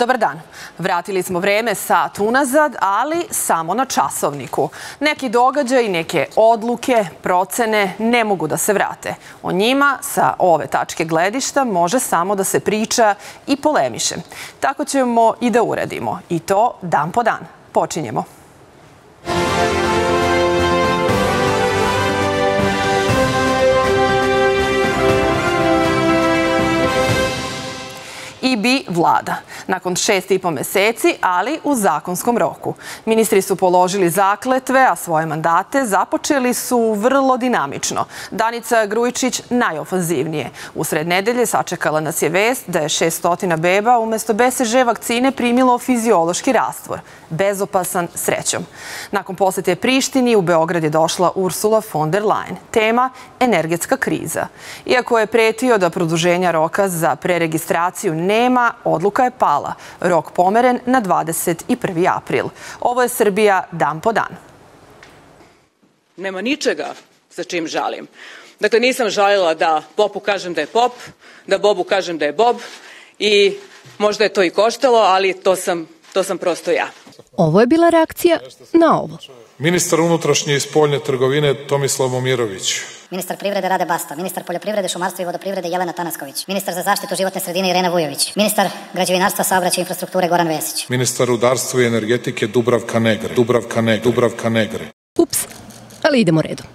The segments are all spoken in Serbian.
Dobar dan. Vratili smo vreme sat unazad, ali samo na časovniku. Neki događaji, neke odluke, procene ne mogu da se vrate. O njima sa ove tačke gledišta može samo da se priča i polemiše. Tako ćemo i da uradimo. I to dan po dan. Počinjemo. I bi vlada. Nakon 6,5 meseci, ali u zakonskom roku. Ministri su položili zakletve, a svoje mandate započeli su vrlo dinamično. Danica Grujičić najofanzivnije. Usred nedelje sačekala nas je vest da je 600 beba umesto BCG vakcine primilo fiziološki rastvor. Bezopasan srećom. Nakon posete Prištini, u Beograd je došla Ursula von der Leyen. Tema – energetska kriza. Iako je pretio da produženja roka za preregistraciju nema, odluka je pala. Rok pomeren na 21. april. Ovo je Srbija dan po dan. Nema ničega sa čim žalim. Dakle, nisam žalila da popu kažem da je pop, da bobu kažem da je bob i možda je to i koštalo, ali to sam prosto ja. Ovo je bila reakcija na ovo. Ministar unutrašnje i spoljne trgovine Tomislav Momirović. Ministar privrede Rade Basta, ministar poljoprivrede, šumarstva i vodoprivrede Jelena Tanasković, ministar za zaštitu životne sredine Irena Vujović, ministar građevinarstva, saobraćaja i infrastrukture Goran Vesić, ministar rudarstva i energetike Dubravka Negre. Ups, ali idemo redom.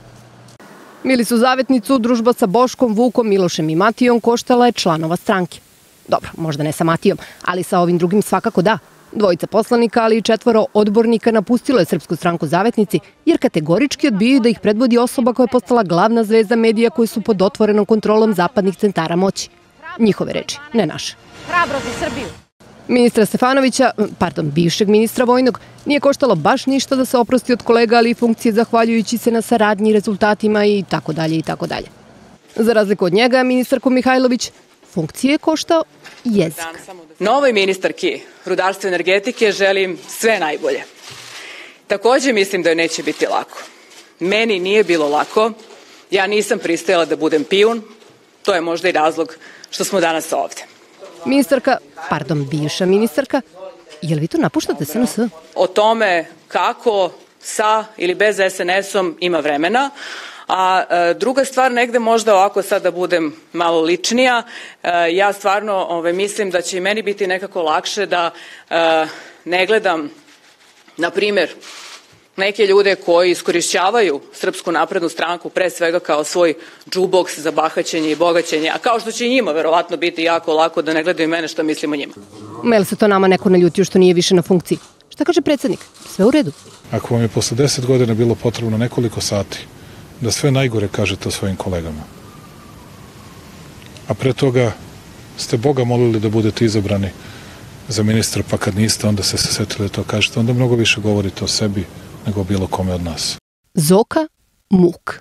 Mili su zavetnicu, družba sa Boškom, Vukom, Milošem i Matijom koštala je članova stranke. Dobro, možda ne sa Matijom, ali sa ovim drugim svakako da. Dvojica poslanika, ali i 4 odbornika napustilo je Srpsku stranku zavetnici, jer kategorički odbijaju da ih predvodi osoba koja je postala glavna zvezda medija koji su pod otvorenom kontrolom zapadnih centara moći. Njihove reči, ne naše. Hrabro za Srbiju. Ministra Stefanovića, bivšeg ministra vojnog, nije koštalo baš ništa da se oprosti od kolega, ali i funkcije zahvaljujući se na saradnji, rezultatima i tako dalje i tako dalje. Za razliku od njega, ministarko Mihajlović, funkcije je koštao jezik. Novoj ministarki rudarstva i energetike želim sve najbolje. Takođe mislim da joj neće biti lako. Meni nije bilo lako. Ja nisam pristajala da budem pijun. To je možda i razlog što smo danas ovde. Bivša ministarka, je li vi to napuštate SNS? O tome kako sa ili bez SNS-om ima vremena. A druga stvar, negde možda ovako sad da budem malo ličnija, ja stvarno mislim da će i meni biti nekako lakše da ne gledam, na primjer, neke ljude koji iskorišćavaju Srpsku naprednu stranku pre svega kao svoj džuboks za bahaćenje i bogaćenje, a kao što će i njima verovatno biti jako lako da ne gledaju mene šta mislim o njima. Jel se to nama neko naljutio što nije više na funkciji? Šta kaže predsjednik? Sve u redu? Ako vam je posle 10 godina bilo potrebno nekoliko sati da sve najgore kažete o svojim kolegama, a pre toga ste Boga molili da budete izabrani za ministra, pa kad niste, onda ste se setili da to kažete, onda mnogo više govorite o sebi nego o bilo kome od nas. Zoka Muk.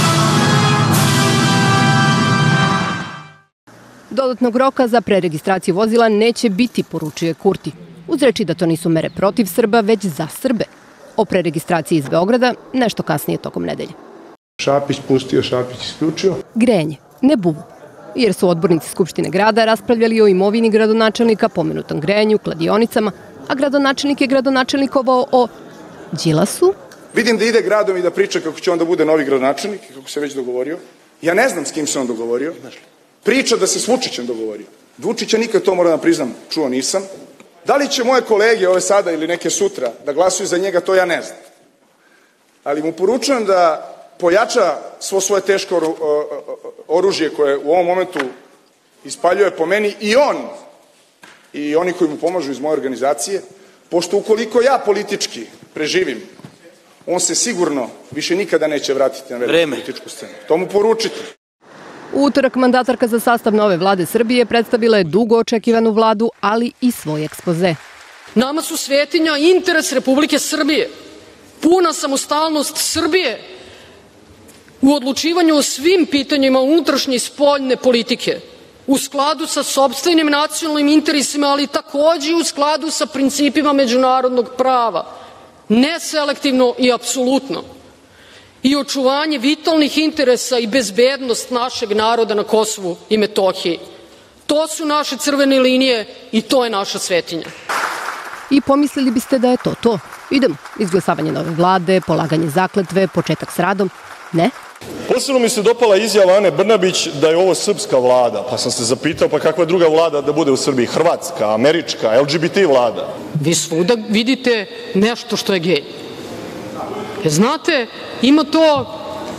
Dodatnog roka za preregistraciju vozila neće biti, poručuje Kurti. Uz reči da to nisu mere protiv Srba, već za Srbe. O preregistraciji iz Beograda nešto kasnije tokom nedelje. Šapić pustio, Šapić isključio. Grejanje, ne bubu. Jer su odbornici Skupštine grada raspravljali o imovini gradonačelnika, pomenutom grejanju, kladionicama, a gradonačelnik je gradonačelnikovao o Đilasu. Vidim da ide gradom i da priča kako će on da bude novi gradonačelnik, kako se već dogovorio. Ja ne znam s kim se on dogovorio. Priča da se s Vučićem dogovorio. Vučića nikad, to moram da priznam, čuo nisam. Da li će moje kolege ove sada ili neke sutra da glasuju za njega, to ja ne znam. Ali mu poručujem da pojača svo svoje teško oružje koje u ovom momentu ispaljuje po meni i on i oni koji mu pomažu iz moje organizacije, pošto ukoliko ja politički preživim, on se sigurno više nikada neće vratiti na veliku političku scenu. To mu poručite. U utorak mandatarka za sastav nove vlade Srbije predstavila je dugo očekivanu vladu, ali i svoj ekspoze. Nama su svetinja interes Republike Srbije, puna samostalnost Srbije u odlučivanju o svim pitanjima unutrašnje i spoljne politike, u skladu sa sopstvenim nacionalnim interesima, ali takođe i u skladu sa principima međunarodnog prava, neselektivno i apsolutno, i očuvanje vitalnih interesa i bezbednost našeg naroda na Kosovu i Metohiji. To su naše crvene linije i to je naša svetinja. I pomislili biste da je to to. Idemo, izglasavanje nove vlade, polaganje zakletve, početak s radom. Ne? Posebno mi se dopala izjava Ane Brnabić da je ovo srpska vlada, pa sam se zapitao pa kakva druga vlada da bude u Srbiji, hrvatska, američka, LGBT vlada. Vi svuda vidite nešto što je gej. Znate, ima to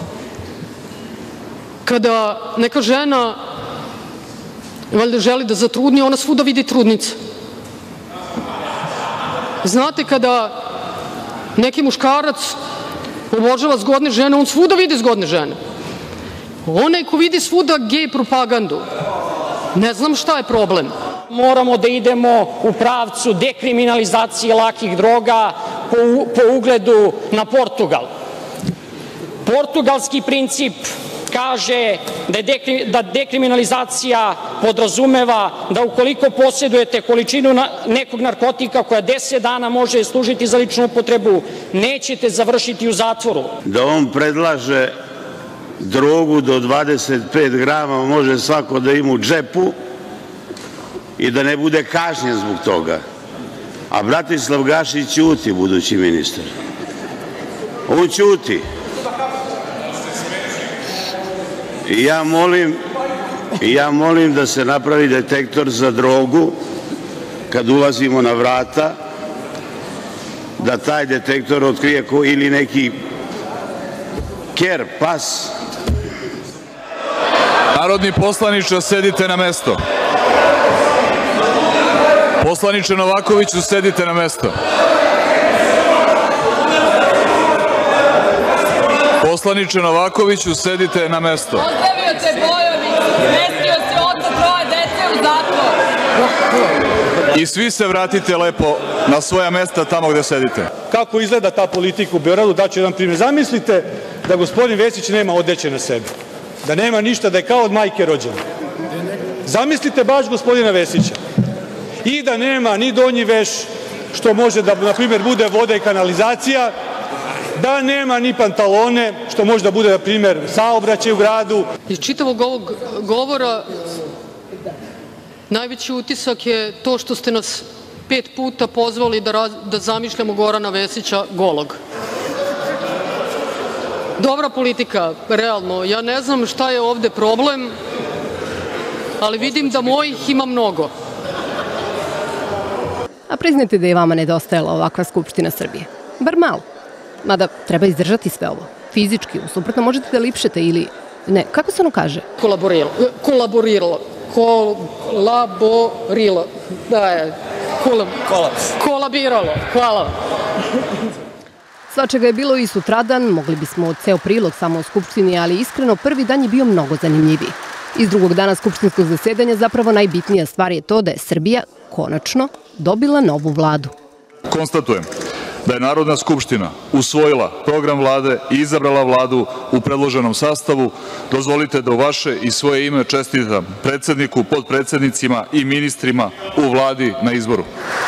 kada neka žena valjda želi da zatrudni, ona svuda vidi trudnice. Znate, kada neki muškarac obožava zgodne žene, on svuda vidi zgodne žene. Onaj ko vidi svuda gej propagandu, ne znam šta je problem. Moramo da idemo u pravcu dekriminalizacije lakih droga po ugledu na Portugal. Portugalski princip kaže da dekriminalizacija podrazumeva da ukoliko posjedujete količinu nekog narkotika koja 10 dana može služiti za ličnu upotrebu, nećete završiti u zatvoru. Da on predlaže drogu do 25 grama može svako da ima u džepu i da ne bude kažnjen zbog toga. A Bratislav Gašić ćuti, budući ministar. On ćuti. I ja molim da se napravi detektor za drogu kad ulazimo na vrata, da taj detektor otkrije ili neki ker, pas. Narodni poslaniče, sedite na mesto. Poslaniče Novakoviću, sedite na mesto. Poslaniče Novakoviću, sedite na mesto. Ozdravio te Bojović, smestio se oca troje dece u zatvor. I svi se vratite lepo na svoja mesta tamo gde sedite. Kako izgleda ta politika u Beogradu, daću jedan primjer. Zamislite da gospodin Vesić nema odeće na sebi, da nema ništa, da je kao od majke rođen. Zamislite baš gospodina Vesića. I da nema ni donji veš, što može da, na primjer, bude voda i kanalizacija, da nema ni pantalone, što može da bude, na primjer, saobraćaj u gradu. Iz čitavog ovog govora najveći utisak je to što ste nas 5 puta pozvali da zamišljamo Gorana Vesića golog. Dobra politika, realno. Ja ne znam šta je ovde problem, ali vidim da mojih ima mnogo. A priznajte da je vama nedostajala ovakva Skupština Srbije. Bar malo. Mada treba izdržati sve ovo. Fizički, suprotno možete da lipšete ili... Ne, kako se ono kaže? Kolaboriralo. Da je. Kolabiralo. Hvala vam. Svačega je bilo i sutradan, mogli bismo ceo prilog samo o Skupštini, ali iskreno prvi dan je bio mnogo zanimljiviji. Iz drugog dana skupštinskog zasedanja zapravo najbitnija stvar je to da je Srbija konačno dobila novu vladu. Konstatujem da je Narodna skupština usvojila program vlade i izabrala vladu u predloženom sastavu. Dozvolite da u vaše i svoje ime čestitam predsedniku, potpredsednicima i ministrima u vladi na izboru.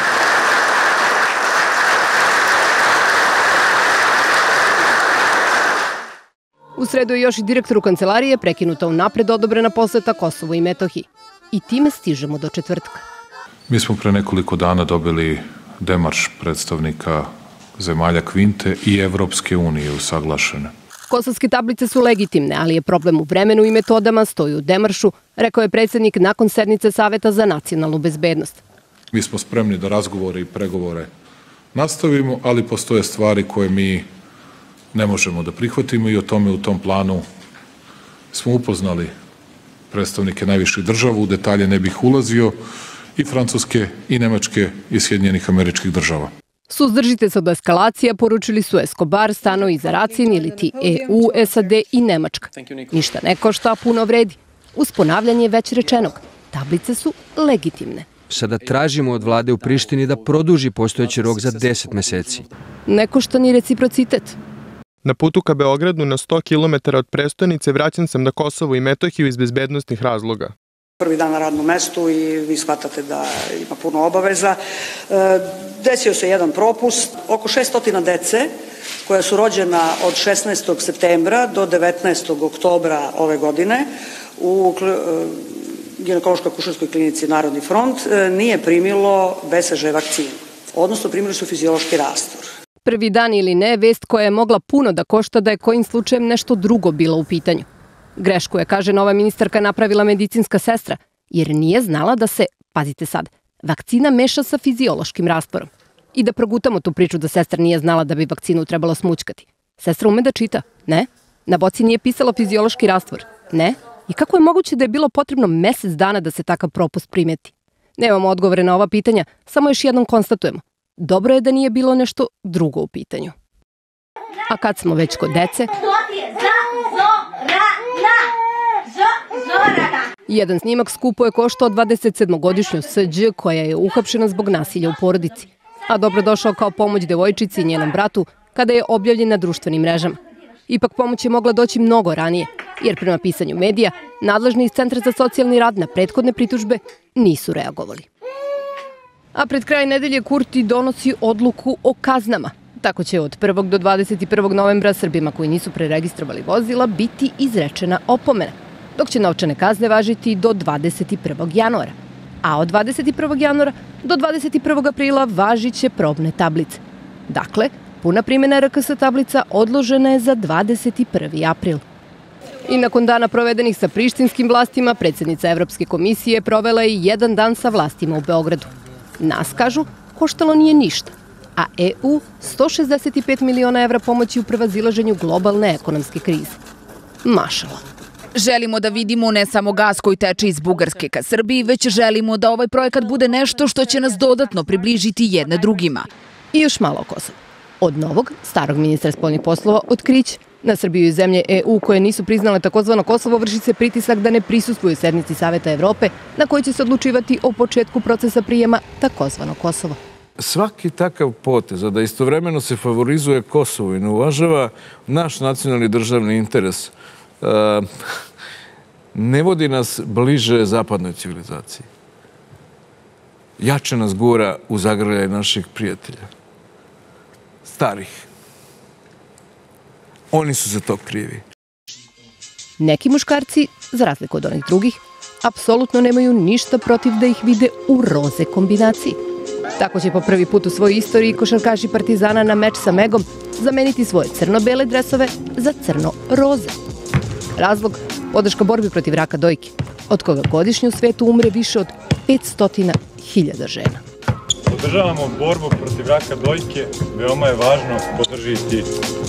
U sredu je još i direktoru kancelarije prekinuta unapred odobrena poseta Kosovu i Metohiji. I time stižemo do četvrtka. Mi smo pre nekoliko dana dobili demarš predstavnika zemalja Kvinte i Evropske unije usaglašene. Kosovske tablice su legitimne, ali je problem u vremenu i metodama, stoji u demaršu, rekao je predsednik nakon sednice Saveta za nacionalnu bezbednost. Mi smo spremni da razgovore i pregovore nastavimo, ali postoje stvari koje mi ne možemo da prihvatimo i o tome u tom planu smo upoznali predstavnike najviših država, u detalje ne bih ulazio, i Francuske, i Nemačke, i Sjedinjenih Američkih Država. Suzdržite se od eskalacija, poručili su Escobar, stanovi za Racin ili ti EU, SAD i Nemačka. Ništa ne košta, puno vredi. Uz ponavljanje već rečenog, tablice su legitimne. Sada tražimo od vlade u Prištini da produži postojeći rok za 10 meseci. Ne košta ni reciprocitet. Na putu ka Beogradu na 100 km od prestonice vraćan sam na Kosovo i Metohiju iz bezbednostnih razloga. Prvi dan na radnom mestu i vi shvatate da ima puno obaveza. Desio se jedan propust. Oko 600 dece koja su rođena od 16. septembra do 19. oktobra ove godine ginekološkoj akušerskoj klinici Narodni front nije primilo BCG vakcinu, odnosno primili su fiziološki rastvor. Prvi dan ili ne, vest koja je mogla puno da košta da je kojim slučajem nešto drugo bilo u pitanju. Grešku je, kaže nova ministarka, napravila medicinska sestra, jer nije znala da se, pazite sad, vakcina meša sa fiziološkim rastvorom. I da progutamo tu priču da sestra nije znala da bi vakcinu trebalo smućkati. Sestra ume da čita? Ne. Na boci nije pisala fiziološki rastvor? Ne. I kako je moguće da je bilo potrebno mesec dana da se takav propust primeti? Nemamo odgovore na ova pitanja, samo još jednom konstatujemo. Dobro je da nije bilo nešto drugo u pitanju. A kad smo već kod dece... Jedan snimak skupo je koštao 27-godišnju SĐ koja je uhapšena zbog nasilja u porodici, a dobrodošao kao pomoć devojčici i njenom bratu kada je objavljen na društvenim mrežama. Ipak pomoć je mogla doći mnogo ranije, jer prema pisanju medija, nadležni iz Centra za socijalni rad na prethodne pritužbe nisu reagovali. A pred kraj nedelje Kurti donosi odluku o kaznama. Tako će od 1. do 21. novembra Srbima koji nisu preregistrovali vozila biti izrečena opomena, dok će novčane kazne važiti do 21. januara. A od 21. januara do 21. aprila važit će probne tablice. Dakle, puna primjena RKS tablica odložena je za 21. april. I nakon dana provedenih sa prištinskim vlastima, predsjednica Evropske komisije provela je jedan dan sa vlastima u Beogradu. Nas, kažu, koštalo nije ništa, a EU 165 miliona evra pomoći u prevazilaženju globalne ekonomske krize. Mašala. Želimo da vidimo ne samo gas koji teče iz Bugarske ka Srbiji, već želimo da ovaj projekat bude nešto što će nas dodatno približiti jedne drugima. I još malo o Kosovu. Od novog, starog ministra spoljnih poslova otkrić, na Srbiju i zemlje EU koje nisu priznale takozvano Kosovo vrši se pritisak da ne prisustvuju sednici Saveta Evrope na kojoj će se odlučivati o početku procesa prijema takozvano Kosovo. Svaki takav potez, a da istovremeno se favorizuje Kosovo i ne uvažava naš nacionalni državni interes, ne vodi nas bliže zapadnoj civilizaciji. Jače nas gura u zagrljaj naših prijatelja. Starih. Oni su za to krivi. Neki muškarci, za razliku od onih drugih, apsolutno nemaju ništa protiv da ih vide u roze kombinaciji. Tako će po prvi put u svojoj istoriji košarkaši Partizana na meč sa Megom zameniti svoje crno-bele dresove za crno-roze. Razlog? Podrška borbi protiv raka dojke, od koga godišnje u svetu umre više od 500.000 žena. Podržavamo borbu protiv raka dojke, veoma je važno podržiti.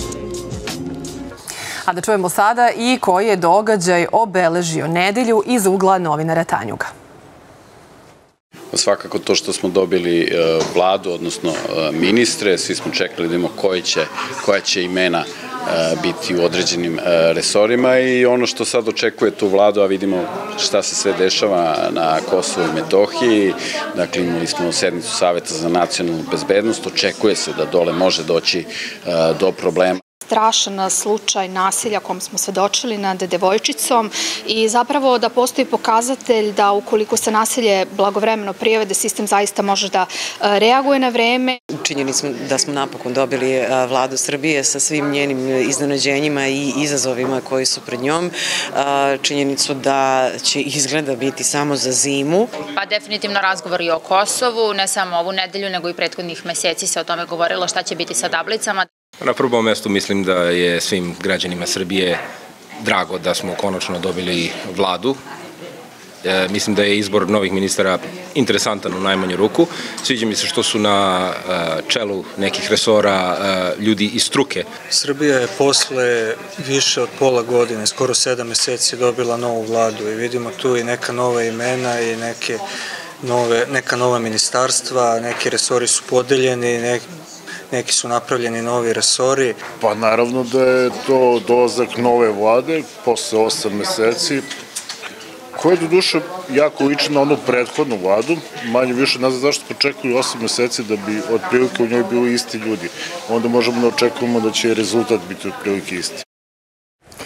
A da čujemo sada i koji je događaj obeležio nedelju iz ugla novinara Tanjuga. Svakako to što smo dobili vladu, odnosno ministre, svi smo čekali da vidimo koja će imena biti u određenim resorima i ono što sad očekuje tu vladu, a vidimo šta se sve dešava na Kosovu i Metohiji. Dakle, imali smo sednicu Saveta za nacionalnu bezbednost, očekuje se da dole može doći do problema. Strašan slučaj nasilja kom smo svedočili nad devojčicom i zapravo da postoji pokazatelj da ukoliko se nasilje blagovremeno prijave, da sistem zaista može da reaguje na vreme. Činjenicu da smo napokon dobili vladu Srbije sa svim njenim iznenađenjima i izazovima koji su pred njom. Činjenicu da će izgleda biti samo za zimu. Pa definitivno razgovori o Kosovu, ne samo ovu nedelju, nego i prethodnih meseci se o tome govorilo šta će biti sa tablicama. Na prvom mestu mislim da je svim građanima Srbije drago da smo konačno dobili vladu. Mislim da je izbor novih ministara interesantan u najmanju ruku. Sviđa mi se što su na čelu nekih resora ljudi iz struke. Srbija je posle više od pola godine, skoro 7 meseci, dobila novu vladu i vidimo tu i neka nova imena i neka nova ministarstva, neki resori su podeljeni, neki su napravljeni novi resori. Pa naravno da je to dolazak nove vlade posle 8 meseci, koja do duše jako liči na onu prethodnu vladu. Manje više ne znam zašto počekuju 8 meseci da bi otprilike u njoj bili isti ljudi. Onda možemo da očekujemo da će rezultat biti otprilike isti.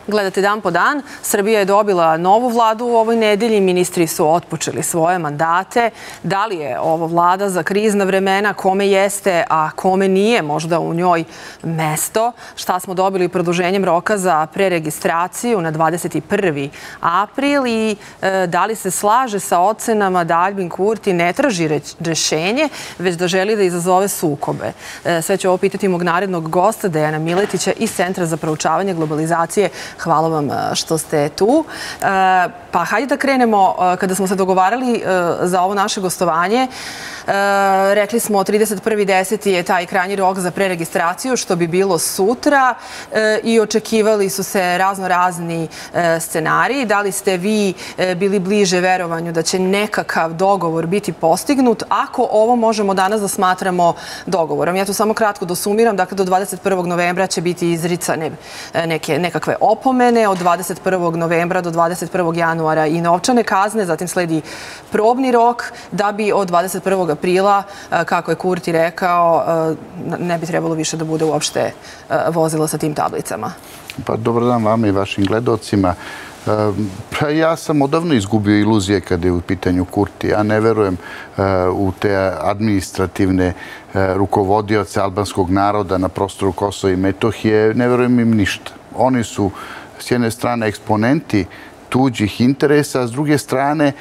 Gledate dan po dan. Srbija je dobila novu vladu u ovoj nedelji. Ministri su otpočeli svoje mandate. Da li je ovo vlada za krizna vremena? Kome jeste, a kome nije možda u njoj mesto? Šta smo dobili produženjem roka za preregistraciju na 21. april? I da li se slaže sa ocenama da Aljbin Kurti ne traži rešenje, već da želi da izazove sukobe? Sve ću ovo pitati mog narednog gosta, Dejana Miletića iz Centra za proučavanje globalizacije. Hvala vam što ste tu. Pa hajde da krenemo. Kada smo se dogovarali za ovo naše gostovanje, rekli smo 31.10. je taj krajnji rok za preregistraciju, što bi bilo sutra, i očekivali su se razni scenariji. Da li ste vi bili bliže verovanju da će nekakav dogovor biti postignut, ako ovo možemo danas da smatramo dogovorom? Ja tu samo kratko dosumiram. Dakle, do 21. novembra će biti izricane nekakve opomene, od 21. novembra do 21. januara i novčane kazne, zatim sledi probni rok, da bi od 21. aprila, kako je Kurti rekao, ne bi trebalo više da bude uopšte vozilo sa tim tablicama. Pa dobar dan vama i vašim gledalcima. Ja sam odavno izgubio iluzije kada je u pitanju Kurti. Ja ne verujem u te administrativne rukovodioce albanskog naroda na prostoru Kosova i Metohije. Ne verujem im ništa. Oni su s jedne strane eksponenti tuđih interesa, a s druge strane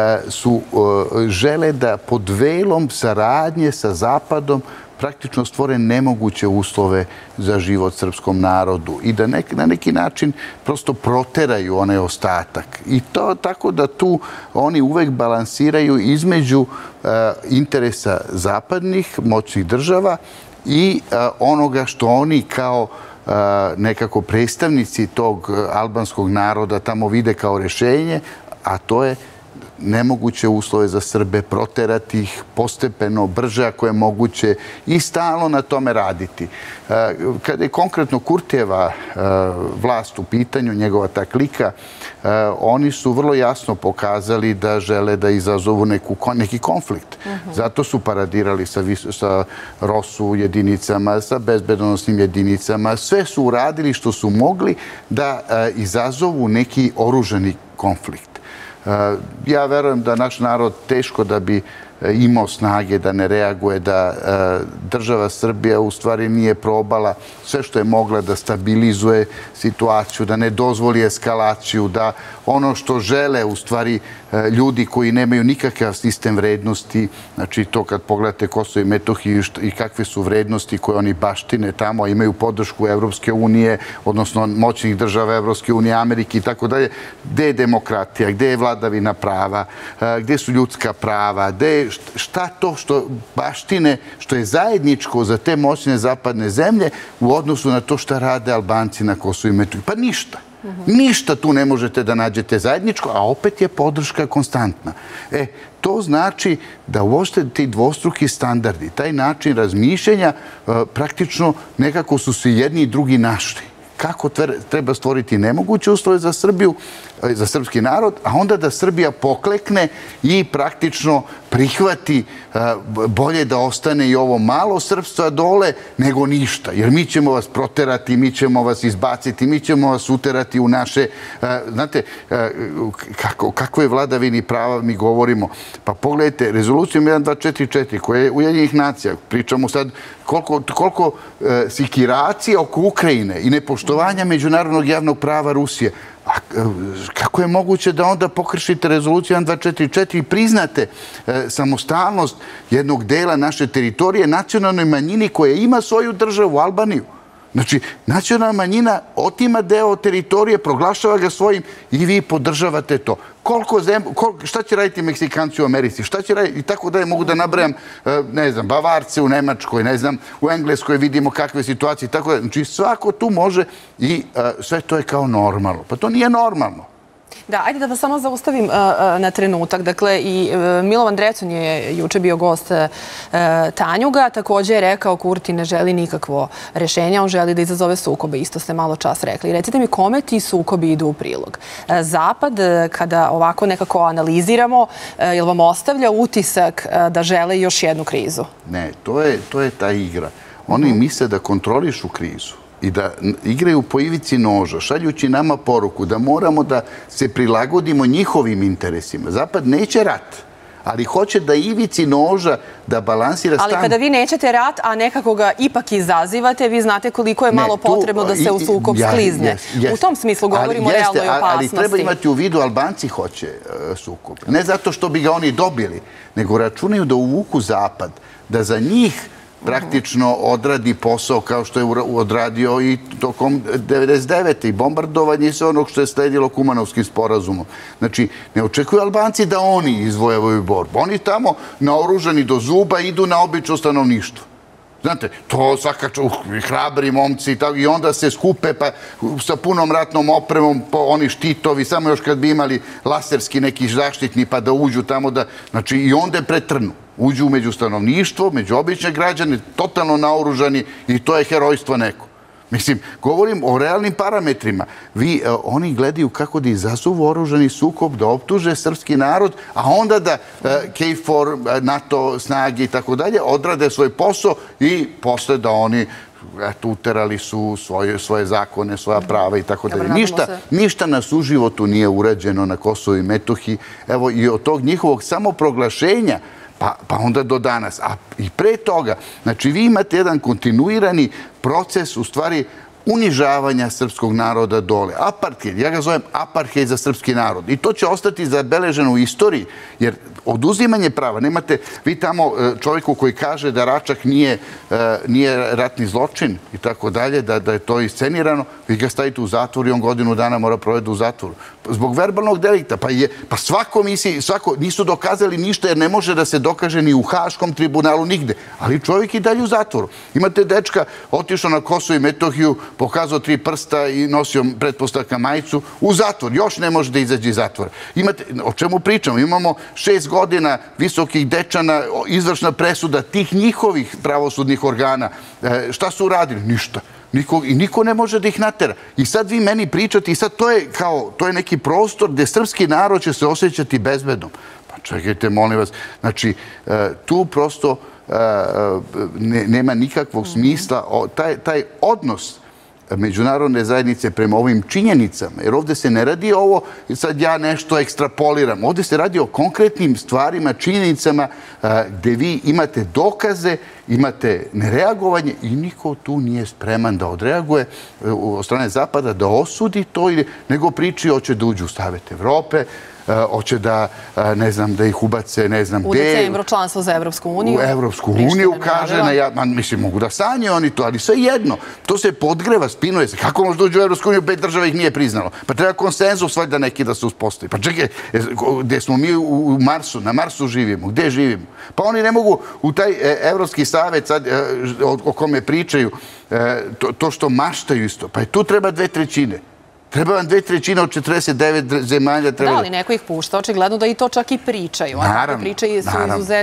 žele da pod velom saradnje sa Zapadom praktično stvore nemoguće uslove za život srpskom narodu i da na neki način prosto proteraju onaj ostatak. I to tako da tu oni uvek balansiraju između interesa zapadnih moćnih država i onoga što oni kao nekako predstavnici tog albanskog naroda tamo vide kao rešenje, a to je nemoguće uslove za Srbe, proterati ih postepeno, brže ako je moguće i stalno na tome raditi. Kada je konkretno Kurtijeva vlast u pitanju, njegova ta klika, oni su vrlo jasno pokazali da žele da izazovu neki konflikt. Zato su paradirali sa ROSU jedinicama, sa bezbednosnim jedinicama. Sve su uradili što su mogli da izazovu neki oružani konflikt. Ja verujem da naš narod teško da bi imao snage da ne reaguje, da država Srbija u stvari nije probala sve što je mogla da stabilizuje situaciju, da ne dozvoli eskalaciju, da ono što žele u stvari ljudi koji nemaju nikakav sistem vrednosti, znači to kad pogledate Kosovo i Metohiju i kakve su vrednosti koje oni baštine tamo, imaju podršku Evropske unije, odnosno moćnih država Evropske unije, Amerike i tako dalje, gde je demokratija, gde je vladavina prava, gde su ljudska prava, gde je šta to što baštine, što je zajedničko za te moćne zapadne zemlje u odnosu na to šta rade Albanci na Kosovu i Metohiji? Pa ništa. Ništa tu ne možete da nađete zajedničko, a opet je podrška konstantna. To znači da uopšte ti dvostruki standardi, taj način razmišljanja, praktično nekako su se jedni i drugi našli. Kako treba stvoriti nemoguće uslove za Srbiju, za srpski narod, a onda da Srbija poklekne i praktično prihvati bolje da ostane i ovo malo srpstva dole nego ništa. Jer mi ćemo vas proterati, mi ćemo vas izbaciti, mi ćemo vas uterati u naše... Znate, kako je vladavini prava mi govorimo? Pa pogledajte, rezolucijom 1244 koja je Ujedinjenih nacija, pričamo sad koliko sikiracija oko Ukrajine i nepoštovanja međunarodnog javnog prava Rusije. A kako je moguće da onda pokršite rezoluciju 1244 i priznate samostalnost jednog dela naše teritorije nacionalnoj manjini koja ima svoju državu, Albaniju? Znači, nacionalna manjina otima deo teritorije, proglašava ga svojim i vi podržavate to. Šta će raditi Meksikanci u Americi? Šta će raditi? I tako da je mogu da nabrajam, ne znam, Bavarce u Nemačkoj, ne znam, u Engleskoj vidimo kakve situacije. Tako da, znači, svako tu može i sve to je kao normalno. Pa to nije normalno. Da, ajde da vas samo zaustavim na trenutak. Dakle, i Milovan Drecun je juče bio gost Tanjuga. Također je rekao Kurti ne želi nikakvo rešenje, on želi da izazove sukobe. Isto ste malo čas rekli. Recite mi kome ti sukobi idu u prilog? Zapad, kada ovako nekako analiziramo, jel vam ostavlja utisak da žele još jednu krizu? Ne, to je ta igra. Oni misle da kontrolišu krizu. i da igraju po ivici noža, šaljući nama poruku da moramo da se prilagodimo njihovim interesima. Zapad neće rat, ali hoće da ivici noža da balansira stan. Ali kada vi nećete rat, a nekako ga ipak izazivate, vi znate koliko je malo potrebno da se u sukob sklizne. U tom smislu govorimo o realnoj opasnosti. Ali treba imati u vidu, Albanci hoće sukob. Ne zato što bi ga oni dobili, nego računaju da uvuku Zapad, da za njih praktično odradi posao kao što je odradio i tokom 99. i bombardovanje se onog što je sledilo Kumanovskim sporazumom. Znači, ne očekuju Albanci da oni izvojevaju borbu. Oni tamo naoružani do zuba idu na obično stanovništvo. Znate, to svaka hrabri momci i onda se skupe pa sa punom ratnom opremom, oni štitovi, samo još kad bi imali laserski neki zaštitni pa da uđu tamo da, znači i onda pretrnu. Uđu među stanovništvo, među obične građane, totalno naoružani i to je herojstvo neko. Mislim, govorim o realnim parametrima. Oni gledaju kako da izazovu oružani sukob, da optuže srpski narod, a onda da KFOR, NATO snage i tako dalje odrade svoj posao i posle da oni uterali su svoje zakone, svoja prava i tako dalje. Ništa na suživotu nije urađeno na Kosovu i Metohiji. Evo i od tog njihovog samoproglašenja pa onda do danas. A i pre toga, znači vi imate jedan kontinuirani proces, u stvari, unižavanja srpskog naroda dole. Apartheid, ja ga zovem apartheid za srpski narod. I to će ostati zabeleženo u istoriji, jer oduzimanje prava, nemate vi tamo čovjeku koji kaže da Račak nije ratni zločin i tako dalje, da je to iscenirano, vi ga stavite u zatvor i on godinu dana mora provesti u zatvoru. Zbog verbalnog delikta. Pa svako nisu dokazali ništa jer ne može da se dokaže ni u Haškom tribunalu nigde. Ali čovjek i dalje u zatvoru. Imate dečka, otišao na Kosovo i Metohiju, pokazao 3 prsta i nosio pretpostavka majicu u zatvor. Još ne može da izađe iz zatvora. O čemu pričamo? Imamo 6 godina visokih dečana, izvršna presuda tih njihovih pravosudnih organa. Šta su uradili? Ništa. I niko ne može da ih natera. I sad vi meni pričate i sad to je neki prostor gde srpski narod će se osjećati bezbednom. Pa čekajte, molim vas. Znači, tu prosto nema nikakvog smisla. Taj odnos međunarodne zajednice prema ovim činjenicama, jer ovde se ne radi ovo, sad ja nešto ekstrapoliram, ovde se radi o konkretnim stvarima, činjenicama gde vi imate dokaze, imate nereagovanje i niko tu nije spreman da odreaguje od strane Zapada, da osudi to, nego priči hoće da uđu u Savet Evrope, hoće da, ne znam, da ih ubace, ne znam, u decembru članstvo za Evropsku uniju. U Evropsku uniju, kaže, mislim, mogu da sanjaju oni to, ali sve jedno, to se podgreva, spinuje se. Kako može da uđu u Evropsku uniju, 5 država ih nije priznalo? Pa treba konsenzus valjda neki da se uspostavi. Pa čekaj, gde smo mi u Marsu, na Marsu živimo, gde živimo? Pa oni ne mogu u taj Evropski savet, sad, o kome pričaju, to što maštaju isto, pa tu treba 2/3. Treba vam 2/3 od 49 zemalja. Da, ali neko ih pušta. Očigledno da i to čak i pričaju. Naravno. Priče su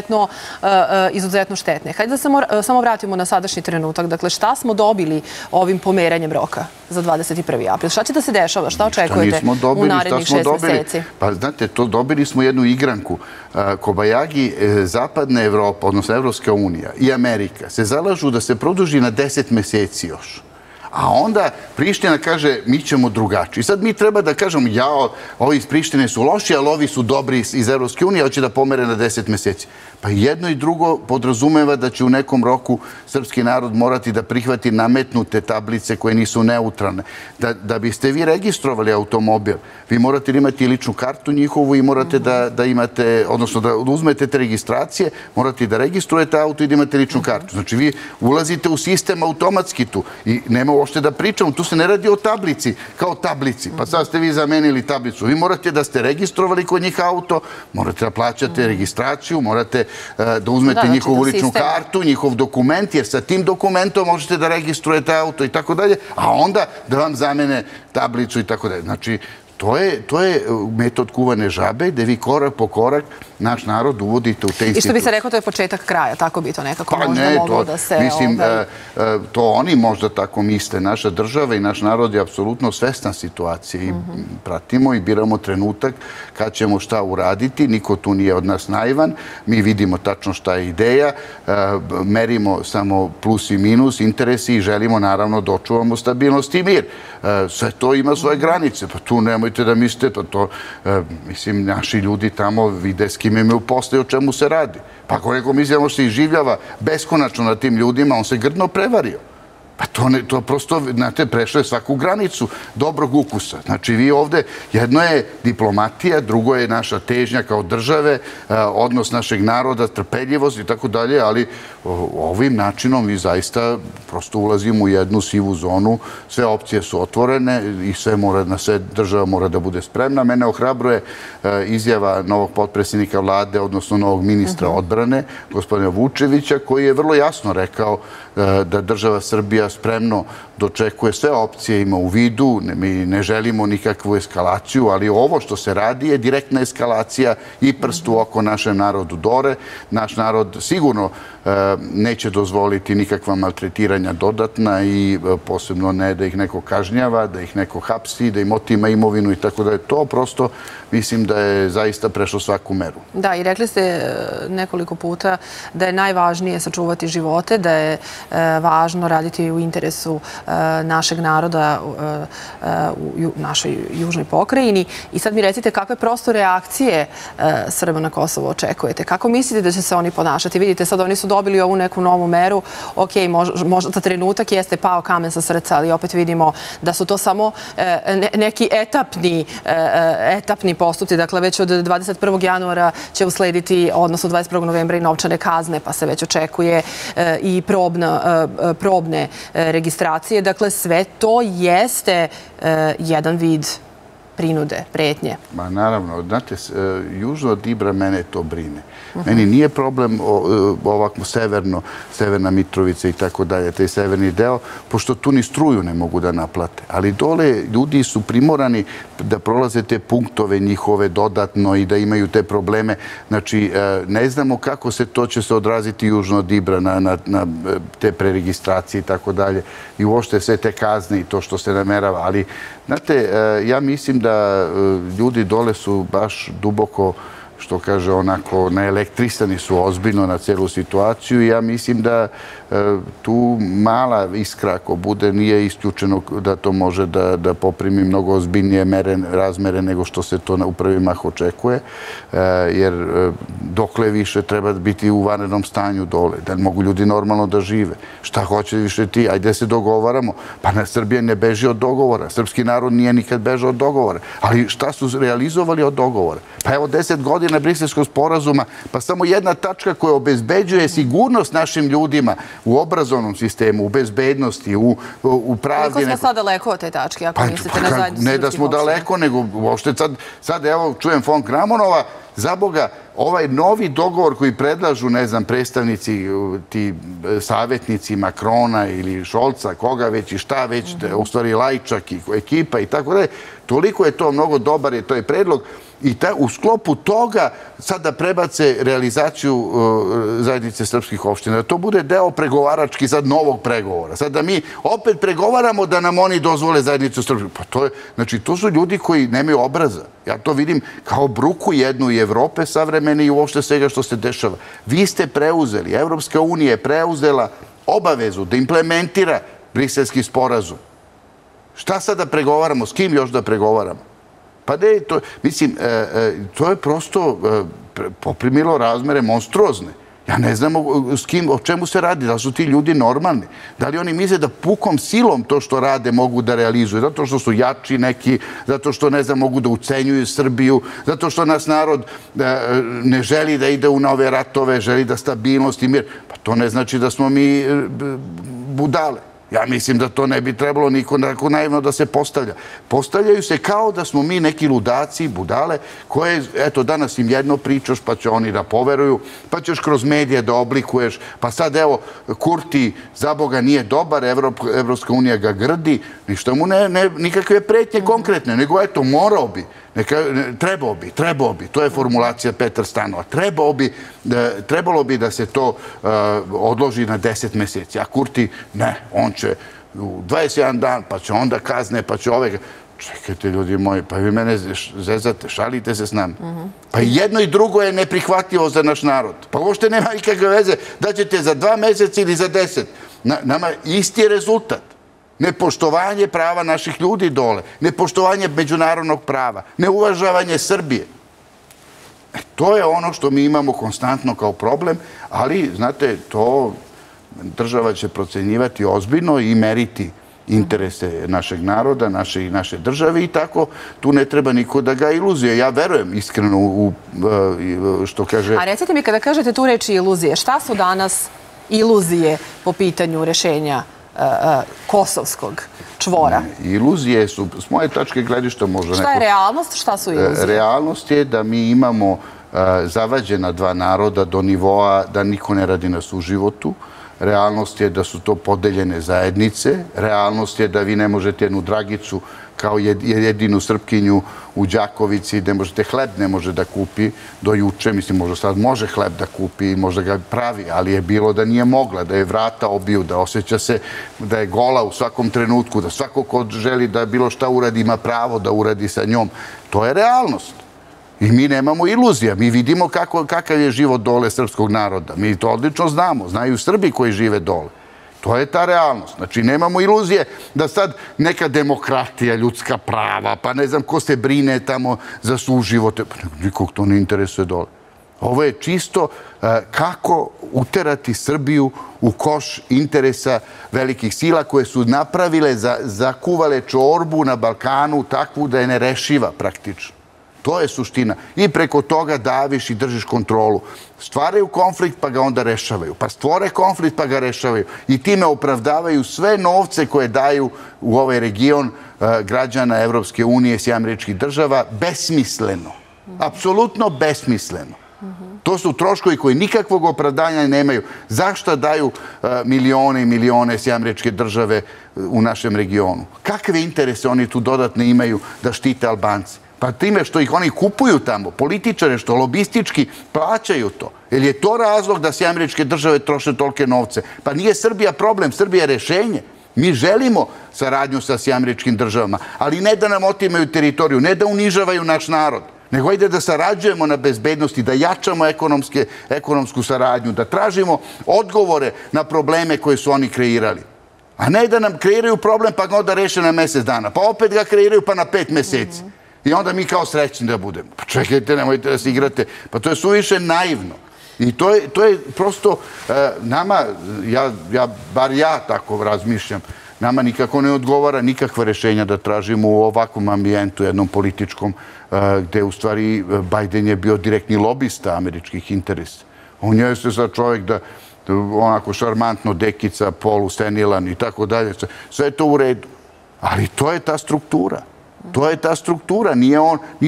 izuzetno štetne. Hajde da samo vratimo na sadašnji trenutak. Dakle, šta smo dobili ovim pomeranjem roka za 21. april? Šta će da se dešava? Šta očekujete u narednih 6 meseci? Pa znate, dobili smo jednu igranku. Kobajagi, Zapadna Evropa, odnosno Evropska unija i Amerika se zalažu da se produži na 10 meseci još. A onda Priština kaže, mi ćemo drugačiji. I sad mi treba da kažemo, ovi iz Prištine su loši, ali ovi su dobri iz Evropske unije, hoće da pomere na 10 meseci. Pa jedno i drugo podrazumeva da će u nekom roku srpski narod morati da prihvati nametnute tablice koje nisu neutralne. Da biste vi registrovali automobil, vi morate imati ličnu kartu njihovu i morate da imate, odnosno da uzmete te registracije, morate da registrujete auto i da imate ličnu kartu. Znači vi ulazite u sistem automatski tu i nema uopšte da pričamo, tu se ne radi o tablici, kao tablici. Pa sad ste vi zamenili tablicu. Vi morate da ste registrovali kod njih auto, morate da plaćate registraciju, morate da uzmete njihovu ličnu kartu, njihov dokument, jer sa tim dokumentom možete da registrujete auto i tako dalje, a onda da vam zamene tablicu i tako dalje. Znači, to je metod kuvane žabe, gde vi korak po korak naš narod uvodite u te institucije. I što bi se rekao, to je početak kraja, tako bi to nekako možda moglo da se... Mislim, to oni možda tako misle. Naša država i naš narod je apsolutno svestan situacije i pratimo i biramo trenutak kad ćemo šta uraditi. Niko tu nije od nas naivan. Mi vidimo tačno šta je ideja, merimo samo plus i minus, interesi i želimo naravno da očuvamo stabilnost i mir. Sve to ima svoje granice. Pa tu nemojte da mislite, pa to, mislim, naši ljudi tamo vide s kim imaju posle i o čemu se radi. Pa ako neko misli da može se iživljava beskonačno na tim ljudima, on se grdno prevario. Pa to prosto, znate, prešlo je svaku granicu dobrog ukusa. Znači, vi ovde, jedno je diplomatija, drugo je naša težnja kao države, odnos našeg naroda, trpeljivost i tako dalje, ali ovim načinom mi zaista prosto ulazimo u jednu sivu zonu, sve opcije su otvorene i na sve država mora da bude spremna. Mene ohrabruje izjava novog potpredsjednika vlade, odnosno novog ministra odbrane, gospodina Vučevića, koji je vrlo jasno rekao da država Srbija spremno dočekuje sve opcije, ima u vidu, mi ne želimo nikakvu eskalaciju, ali ovo što se radi je direktna eskalacija i prst u oko našem narodu dore. Naš narod sigurno neće dozvoliti nikakva maltretiranja dodatna i posebno ne da ih neko kažnjava, da ih neko hapsi, da im otima imovinu i tako da je to prosto, mislim da je zaista prešlo svaku meru. Da, i rekli ste nekoliko puta da je najvažnije sačuvati živote, da je važno raditi u interesu našeg naroda u našoj južnoj pokrajini. I sad mi recite kakve prosto reakcije Srba na Kosovo očekujete? Kako mislite da će se oni ponašati? Vidite, sad oni su dobili ovu neku novu meru. Ok, možda za trenutak jeste pao kamen sa srca, ali opet vidimo da su to samo neki etapni postupci. Dakle, već od 21. januara će uslediti, odnosno 21. novembra i novčane kazne, pa se već očekuje i probne registracije. Dakle, sve to jeste jedan vid prinude, pretnje. Ma naravno, znate, južno od Ibra mene to brine. Meni nije problem ovako severna Mitrovica i tako dalje, taj severni deo, pošto tu ni struju ne mogu da naplate. Ali dole ljudi su primorani da prolaze te punktove njihove dodatno i da imaju te probleme. Znači, ne znamo kako to će se odraziti južno od Ibra na te preregistracije i tako dalje. I uopšte sve te kazne i to što se namerava. Ali, znate, ja mislim da ljudi dole su baš duboko, što kaže onako, naelektrisani su ozbiljno na celu situaciju i ja mislim da tu mala iskra ako bude nije isključeno da to može da poprimi mnogo ozbiljnije razmere nego što se to u prvi mah očekuje, jer dokle više treba biti u vanrednom stanju dole, da mogu ljudi normalno da žive. Šta hoće više ti? Ajde da se dogovaramo. Pa na Srbije ne beži od dogovora. Srpski narod nije nikad bežao od dogovora. Ali šta su realizovali od dogovora? Pa evo 10 godina Briselskog sporazuma, pa samo jedna tačka koja obezbeđuje sigurnost našim ljudima u obrazovnom sistemu, u bezbednosti, u pravdi. Koliko smo sad daleko od te tačke, ako mislite na zajednicu? Ne da smo daleko, nego uopšte sad evo čujem von Kramonova, za Boga, ovaj novi dogovor koji predlažu, ne znam, predstavnici, ti savjetnici Makrona ili Šolca, koga već i šta već, u stvari Lajčak i ekipa i tako dalje, toliko je to mnogo dobar je to je predlog i u sklopu toga sad da prebace realizaciju zajednice srpskih opština. Da to bude deo pregovarački sad novog pregovora. Sad da mi opet pregovaramo da nam oni dozvole zajednicu srpskih. Pa to je, znači, to su ljudi koji nemaju obraza. Ja to vidim kao bruku jednu i Evrope savremene i uopšte svega što se dešava. Vi ste preuzeli, Evropska unija je preuzela obavezu da implementira Briselski sporazum. Šta sad da pregovaramo? S kim još da pregovaramo? Pa ne, mislim, to je prosto poprimilo razmere monstruozne. Ja ne znam o čemu se radi, da li su ti ljudi normalni, da li oni misle da pukom silom to što rade mogu da realizuju, zato što su jači neki, zato što, ne znam, mogu da ucenjuju Srbiju, zato što nas narod ne želi da ide u nove ratove, želi da stabilnost i mir. Pa to ne znači da smo mi budale. Ja mislim da to ne bi trebalo niko naivno da se postavlja. Postavljaju se kao da smo mi neki ludaci, budale, koje, eto, danas im jedno pričaš, pa će oni da poveruju, pa ćeš kroz medije da oblikuješ, pa sad, evo, Kurti, za Boga, nije dobar, Evropska unija ga grdi, ništa mu nikakve pretnje konkretne, nego, eto, morao bi. Trebao bi, to je formulacija Petar Stanova, trebalo bi da se to odloži na 10 meseci, a Kurti ne, on će u 21 dan, pa će onda kazne, pa će ove... Čekajte, ljudi moji, pa vi mene zezate, šalite se s nama. Pa jedno i drugo je neprihvatljivo za naš narod. Pa uopšte nema nikakve veze da ćete za 2 meseca ili za 10. Nama isti je rezultat. Nepoštovanje prava naših ljudi dole, nepoštovanje međunarodnog prava, neuvažavanje Srbije. To je ono što mi imamo konstantno kao problem, ali, znate, to država će procenjivati ozbiljno i meriti interese našeg naroda, naše države i tako tu ne treba niko da ga iluzije. Ja verujem iskreno u što kaže... A recite mi, kada kažete tu reči iluzije, šta su danas iluzije po pitanju rešenja kosovskog čvora? Iluzije su, s moje tačke gledišta možda neko... Šta je realnost, šta su iluzije? Realnost je da mi imamo zavađena dva naroda do nivoa da niko ne radi na suživotu. Realnost je da su to podeljene zajednice. Realnost je da vi ne možete jednu Dragicu kao jedinu Srpkinju u Đakovici, ne možete hleb ne može da kupi do juče, mislim možda sad može hleb da kupi, možda ga pravi, ali je bilo da nije mogla, da je vrata obiju, da osjeća se da je gola u svakom trenutku, da svako ko želi da bilo šta uradi ima pravo da uradi sa njom. To je realnost. I mi nemamo iluzija, mi vidimo kakav je život dole srpskog naroda. Mi to odlično znamo, znaju Srbi koji žive dole. To je ta realnost. Znači, nemamo iluzije da sad neka demokratija, ljudska prava, pa ne znam ko se brine tamo za suživote. Nikog to ne interesuje dole. Ovo je čisto kako uterati Srbiju u koš interesa velikih sila koje su napravile, zakuvale čorbu na Balkanu takvu da je nerešiva praktično. To je suština. I preko toga daviš i držiš kontrolu. Stvaraju konflikt pa ga onda rešavaju. Pa stvore konflikt pa ga rešavaju. I time opravdavaju sve novce koje daju u ovaj region građana Evropske unije i Američkih država besmisleno. Apsolutno besmisleno. To su troškovi koji nikakvog opravdanja nemaju. Zašto daju milione i milione Američke države u našem regionu? Kakve interese oni tu dodatne imaju da štite Albance? Pa time što ih oni kupuju tamo, političare što lobistički plaćaju to. Jer je to razlog da se Američke države troše tolike novce? Pa nije Srbija problem, Srbija je rešenje. Mi želimo saradnju sa Američkim državama, ali ne da nam otimaju teritoriju, ne da unižavaju naš narod, nego ajde da sarađujemo na bezbednosti, da jačamo ekonomsku saradnju, da tražimo odgovore na probleme koje su oni kreirali. A ne da nam kreiraju problem pa ga onda reše na mesec dana, pa opet ga kreiraju pa na 5 meseci. I onda mi kao srećni da budemo. Pa čekajte, nemojte da se igrate. Pa to je suviše naivno. I to je prosto nama, bar ja tako razmišljam, nama nikako ne odgovara nikakva rešenja da tražimo u ovakvom ambijentu, jednom političkom, gde u stvari Biden je bio direktni lobista američkih interesa. On je se sad čovjek da onako šarmantno dekica, polustenilan i tako dalje. Sve je to u redu. Ali to je ta struktura. To je ta struktura, nije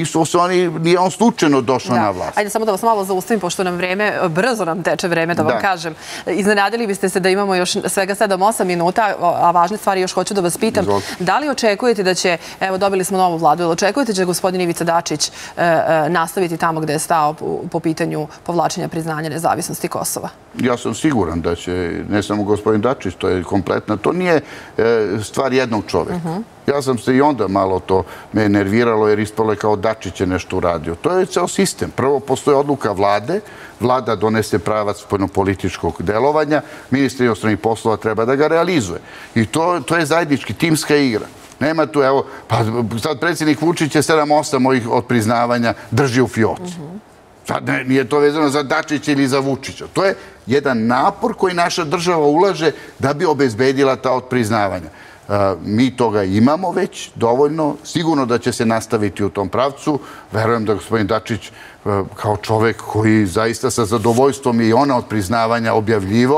on slučajno došao na vlast. Ajde samo da vas malo zaustavim, pošto nam vreme, brzo nam teče vreme, da vam kažem. Iznenadili biste se da imamo još svega 7-8 minuta, a važne stvari još hoću da vas pitam. Da li očekujete da će, evo dobili smo novu vladu, ili očekujete da će gospodin Ivica Dačić nastaviti tamo gde je stao po pitanju povlačenja priznanja nezavisnosti Kosova? Ja sam siguran da će, ne samo gospodin Dačić, to je kompletna, to nije stvar jednog čoveka. Ja sam se i onda malo to me nerviralo jer ispalo je kao Dačić je nešto uradio. To je ceo sistem. Prvo postoje odluka vlade, vlada donese pravac političkog delovanja, ministar inostranih poslova treba da ga realizuje. I to je zajednički, timska igra. Nema tu, evo, pa sad predsjednik Vučić je 7-8 mojih od priznavanja drži u fioci. Sad nije to vezano za Dačića ili za Vučića. To je jedan napor koji naša država ulaže da bi obezbedila ta odpriznavanja. Mi toga imamo već dovoljno, sigurno da će se nastaviti u tom pravcu. Verujem da gospodin Dačić kao čovek koji zaista sa zadovoljstvom i ona od priznavanja objavljivo,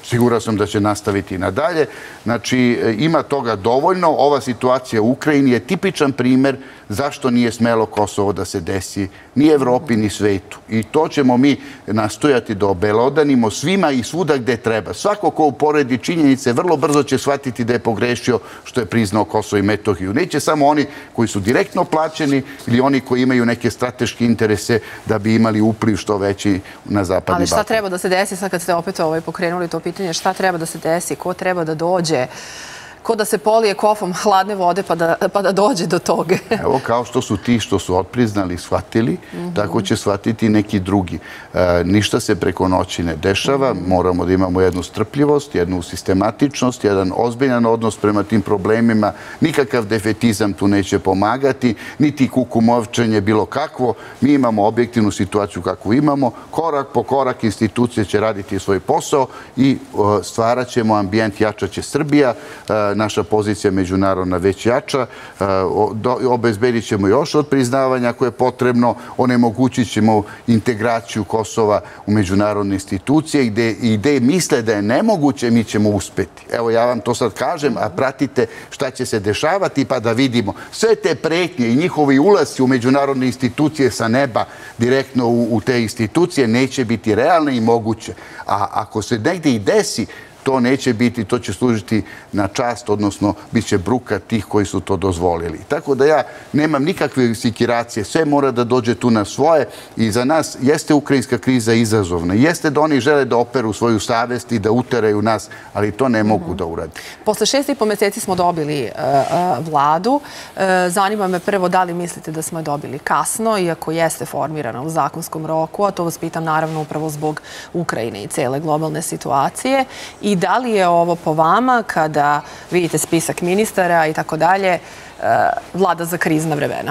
Siguran sam da će nastaviti nadalje. Znači, ima toga dovoljno. Ova situacija u Ukrajini je tipičan primer zašto nije smelo Kosovo da se desi ni Evropi, ni svetu. I to ćemo mi nastojati da obelodanimo svima i svuda gde treba. Svako ko uporedi činjenice vrlo brzo će shvatiti da je pogrešio što je priznao Kosovo i Metohiju. Neće samo oni koji su direktno plaćeni ili oni koji imaju neke strateške interese da bi imali upliv što veći na Zapadni Balkan. Ali šta treba da se desi sad kad ste opet pokrenuli to pitanje? Šta treba da se desi? Ko treba da dođe? Ko da se polije kofom hladne vode pa da dođe do toga? Evo, kao što su ti što su otpriznali i shvatili, tako će shvatiti neki drugi. Ništa se preko noći ne dešava, moramo da imamo jednu strpljivost, jednu sistematičnost, jedan ozbiljan odnos prema tim problemima. Nikakav defetizam tu neće pomagati, niti kukumovčenje bilo kakvo. Mi imamo objektivnu situaciju kakvu imamo. Korak po korak institucije će raditi svoj posao i stvarat ćemo ambijent, jačat će Srbija, naša pozicija međunarodna već jača, obezbedit ćemo još od priznavanja koje je potrebno, onemogućit ćemo integraciju Kosova u međunarodne institucije i gde misle da je nemoguće, mi ćemo uspeti. Evo, ja vam to sad kažem, a pratite šta će se dešavati pa da vidimo. Sve te pretnje i njihovi ulasci u međunarodne institucije sa neba direktno u te institucije neće biti realne i moguće. A ako se negde i desi, to neće biti, to će služiti na čast, odnosno bit će bruka tih koji su to dozvolili. Tako da ja nemam nikakve sikiracije, sve mora da dođe tu na svoje i za nas jeste ukrajinska kriza izazovna. Jeste da oni žele da operu svoju savest i da uteraju nas, ali to ne mogu da uradi. Posle 6,5 meseci smo dobili vladu. Zanima me prvo da li mislite da smo je dobili kasno, iako jeste formirana u zakonskom roku, a to vas pitam naravno upravo zbog Ukrajine i cele globalne situacije. I da li je ovo po vama, kada vidite spisak ministara i tako dalje, vlada za krizna vremena?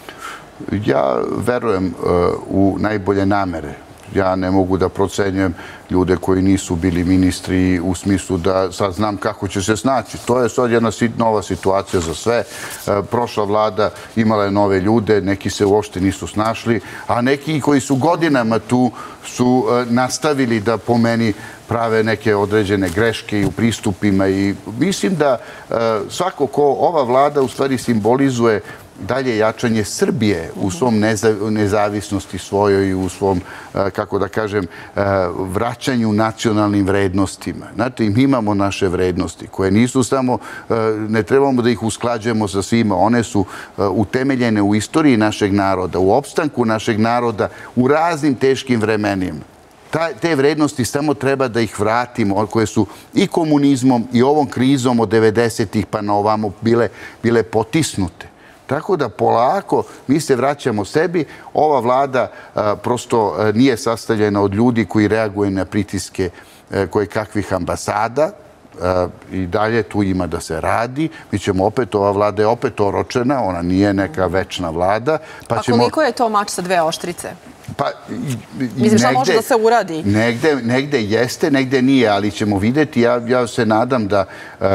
Ja verujem u najbolje namere. Ja ne mogu da procenjujem ljude koji nisu bili ministri u smislu da sad znam kako će se snaći. To je sad jedna nova situacija za sve. Prošla vlada imala je nove ljude, neki se uopšte nisu snašli, a neki koji su godinama tu su nastavili da po meni prave neke određene greške i u pristupima i mislim da svako ko ova vlada u stvari simbolizuje dalje jačanje Srbije u svom nezavisnosti svojoj i u svom, kako da kažem, vraćanju nacionalnim vrednostima. Znate, mi imamo naše vrednosti koje nisu samo, ne trebamo da ih usklađujemo sa svima, one su utemeljene u istoriji našeg naroda, u opstanku našeg naroda, u raznim teškim vremenima. Te vrednosti samo treba da ih vratimo, koje su i komunizmom i ovom krizom od 90-ih pa na ovamo bile potisnute. Tako da polako mi se vraćamo sebi. Ova vlada prosto nije sastavljena od ljudi koji reaguju na pritiske koje kakvih ambasada. I dalje tu ima da se radi. Mi ćemo opet, ova vlada je opet oročena, ona nije neka večna vlada. A koliko je to mač sa dve oštrice? Pa, mislim, šta može da se uradi? Negde jeste, negde nije, ali ćemo videti. Ja se nadam da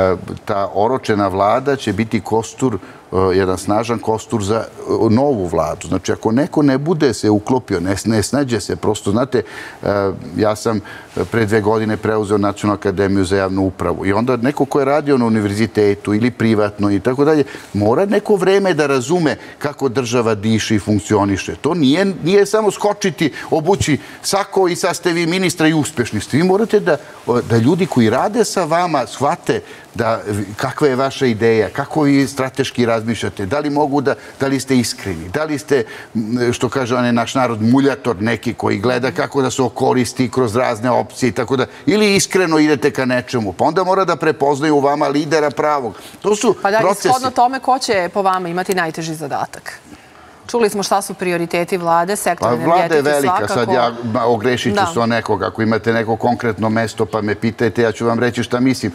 ta oročena vlada će biti kostur, jedan snažan kostur za novu vladu. Znači, ako neko ne bude se uklopio, ne snađe se, prosto, znate, ja sam pre 2 godine preuzeo Nacionalnu akademiju za javnu upravu i onda neko ko je radio na univerzitetu ili privatno i tako dalje, mora neko vreme da razume kako država diše i funkcioniše. To nije samo skočiti, obući sako i sad ste vi ministra i uspešni ste. Vi morate da ljudi koji rade sa vama shvate kakva je vaša ideja, kako vi strateški razmišljate, da li ste iskreni, da li ste, što kaže onaj naš narod, muljator neki koji gleda kako da se okoristi kroz razne opcije i tako da, ili iskreno idete ka nečemu, pa onda mora da prepoznaju u vama lidera pravog. To su procesi. Pa da, ishodno tome, ko će po vama imati najteži zadatak? Čuli smo šta su prioriteti vlade, sektor energetike svakako. Vlada je velika, sad ja ogrešit ću se o nekoga. Ako imate neko konkretno mesto pa me pitajte, ja ću vam reći šta mislim.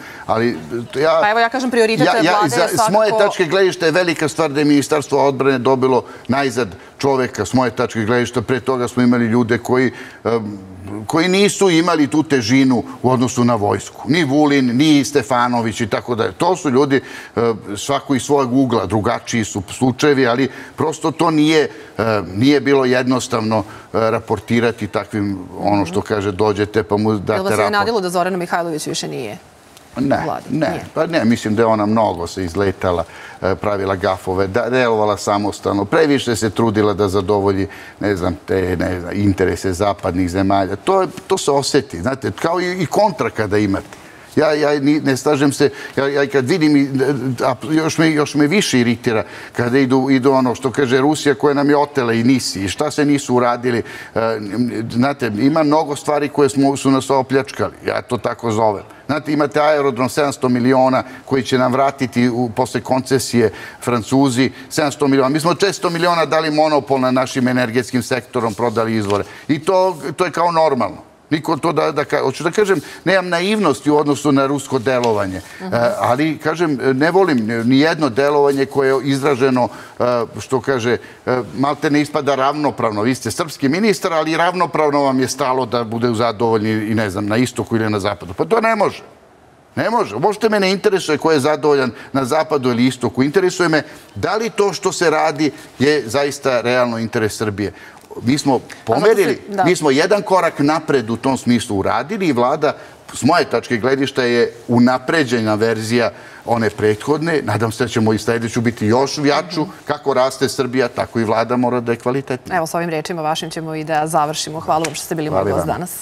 Pa evo ja kažem prioritet vlade je svakako... S moje tačke gledišta je velika stvar da je Ministarstvo odbrane dobilo najzad čoveka s moje tačke gledišta. Pre toga smo imali ljude koji nisu imali tu težinu u odnosu na vojsku. Ni Vulin, ni Stefanović i tako dalje. To su ljudi svako iz svojeg ugla, drugačiji su slučajevi, ali prosto to nije bilo jednostavno raportirati takvim, ono što kaže, dođete pa mu date raport. Jel vas je nadilo da Zorana Mihajlović više nije? Ne, mislim da je ona mnogo se izletala, pravila gafove, delovala samostalno, previše se trudila da zadovolji, ne znam, te interese zapadnih zemalja. To se osjeti, znate, kao i kontra kada imate. Ja ne slažem se, ja kad vidim, još me više iritira kada idu ono što kaže Rusija koja nam je otela i nisi i šta se nisu uradili. Znate, ima mnogo stvari koje su nas opljačkali, ja to tako zovem. Znate, imate aerodrom 700 miliona koji će nam vratiti posle koncesije Francuzi, 700 miliona. Mi smo 400 miliona dali monopol na našim energetskim sektorom, prodali izvore. I to je kao normalno. Niko to hoću da kažem, nemam naivnosti u odnosu na rusko delovanje, ali, kažem, ne volim ni jedno delovanje koje je izraženo, što kaže, malte ne ispada ravnopravno. Vi ste srpski ministar, ali ravnopravno vam je stalo da bude zadovoljni i ne znam, na istoku ili na zapadu. Pa to ne može. Ne može. Možete me ne interesuje ko je zadovoljan na zapadu ili istoku. Interesuje me da li to što se radi je zaista realno interes Srbije. Mi smo pomerili, mi smo jedan korak napred u tom smislu uradili i vlada, s moje tačke gledišta, je unapređena verzija one prethodne. Nadam se da ćemo i sledeću biti još jaču. Kako raste Srbija, tako i vlada mora da je kvalitetna. Evo, s ovim rečima vašim ćemo i da završimo. Hvala vam što ste bili moj gost danas.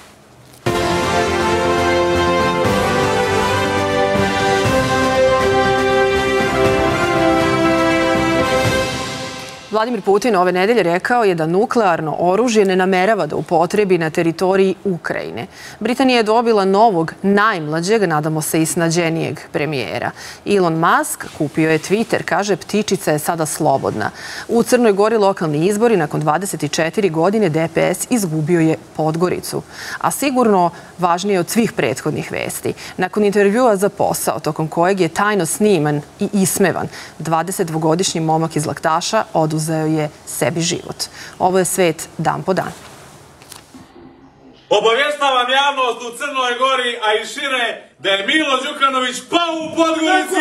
Vladimir Putin ove nedelje rekao je da nuklearno oružje ne namerava da upotrebi na teritoriji Ukrajine. Britanija je dobila novog, najmlađeg, nadamo se i snađenijeg premijera. Elon Musk kupio je Twitter, kaže ptičica je sada slobodna. U Crnoj Gori lokalni izbori, nakon 24 godine DPS izgubio je Podgoricu. A sigurno važnije od svih prethodnih vesti. Nakon intervjua za posao, tokom kojeg je tajno sniman i ismevan, 22-godišnji momak iz Laktaša oduzeo je sebi život. Ovo je svet dan po dan. Obavještavam javnost u Crnoj Gori, a i šire, da je Milo Đukanović pao u Podgorici!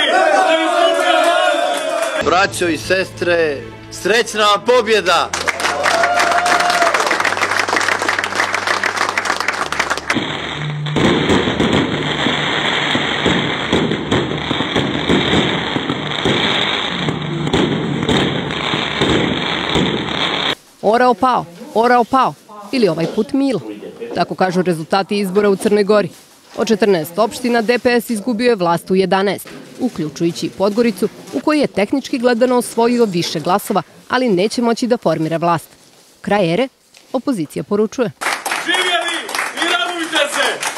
Braćo i sestre, srećna vam pobjeda! Orao pao, ili ovaj put Milo. Tako kažu rezultati izbora u Crnoj Gori. Od 14 opština DPS izgubio je vlast u 11, uključujući i Podgoricu, u kojoj je tehnički gledano osvojio više glasova, ali neće moći da formira vlast. Kraj ere, opozicija poručuje. Živjeli i radujte se!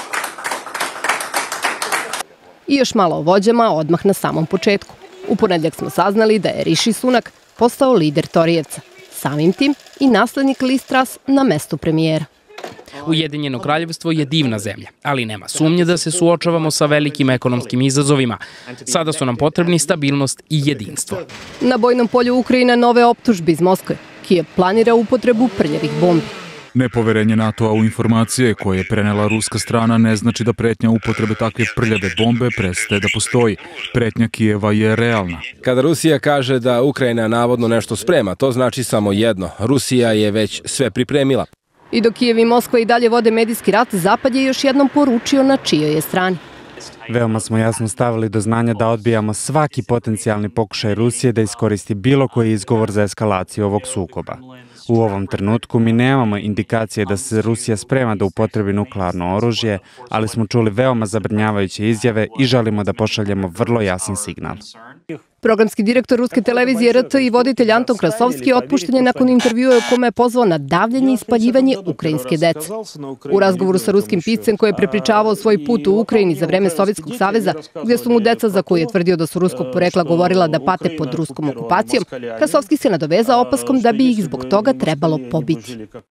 I još malo o vođama odmah na samom početku. U ponedjeljak smo saznali da je Riši Sunak postao lider Torijevca. Samim tim i naslednik Liz Truss na mestu premijera. Ujedinjeno kraljevstvo je divna zemlja, ali nema sumnje da se suočavamo sa velikim ekonomskim izazovima. Sada su nam potrebni stabilnost i jedinstvo. Na bojnom polju Ukrajina nove optužbe iz Moskve. Kijev planira upotrebu prljavih bombi. Nepoverenje NATO-a u informacije koje je prenela ruska strana ne znači da pretnja upotrebe takve prljave bombe prestaje da postoji. Pretnja Kijeva je realna. Kada Rusija kaže da Ukrajina navodno nešto sprema, to znači samo jedno. Rusija je već sve pripremila. I dok Kijev i Moskva i dalje vode medijski rat, Zapad je još jednom poručio na čijoj je strani. Veoma smo jasno stavili do znanja da odbijamo svaki potencijalni pokušaj Rusije da iskoristi bilo koji izgovor za eskalaciju ovog sukoba. U ovom trenutku mi nemamo indikacije da se Rusija sprema da upotrebi nuklearno oružje, ali smo čuli veoma zabrinjavajuće izjave i želimo da pošaljemo vrlo jasan signal. Programski direktor ruske televizije RT i voditelj Anton Krasovski otpušten je nakon intervjua u kome je pozvao na davljenje i spaljivanje ukrajinske dece. U razgovoru sa ruskim piscem koji je prepričavao svoj put u Ukrajini za vreme Sovjetskog saveza, gdje su mu deca za koju je tvrdio da su ruskog porekla govorila da pate pod ruskom okupacijom, Krasovski se nadovezao opaskom da bi ih zbog toga trebalo pobiti.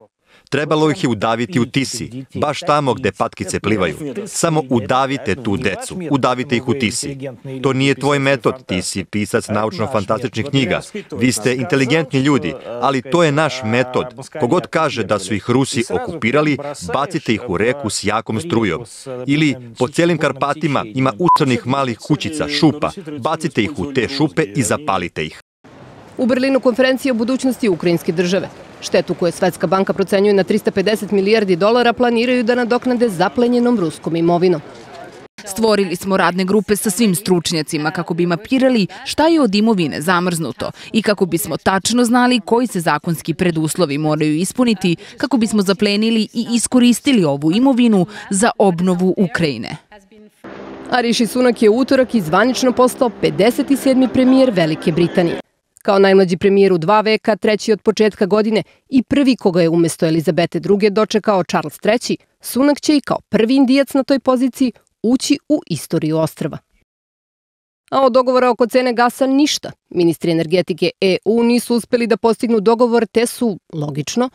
Trebalo ih je udaviti u Tisi, baš tamo gde patkice plivaju. Samo udavite tu decu, udavite ih u Tisi. To nije tvoj metod, ti si pisac naučno-fantastičnih knjiga. Vi ste inteligentni ljudi, ali to je naš metod. Kogod kaže da su ih Rusi okupirali, bacite ih u reku s jakom strujom. Ili po cijelim Karpatima ima ucrnih malih kućica, šupa. Bacite ih u te šupe i zapalite ih. U Berlinu konferencija o budućnosti ukrajinske države. Štetu koju Svetska banka procenjuje na 350 milijardi dolara planiraju da nadoknade zaplenjenom ruskom imovinom. Stvorili smo radne grupe sa svim stručnjacima kako bi mapirali šta je od imovine zamrznuto i kako bismo tačno znali koji se zakonski preduslovi moraju ispuniti kako bismo zaplenili i iskoristili ovu imovinu za obnovu Ukrajine. A Rishi Sunak je utorak i zvanično postao 57. premijer Velike Britanije. Kao najmlađi premijer u 2 veka, treći od početka godine i prvi koga je umjesto Elizabete II. Dočekao Charles III, Sunak će i kao prvi Indijac na toj poziciji ući u istoriju ostrva. A od dogovora oko cene gasa ništa. Ministri energetike EU nisu uspeli da postignu dogovor, te su, logično,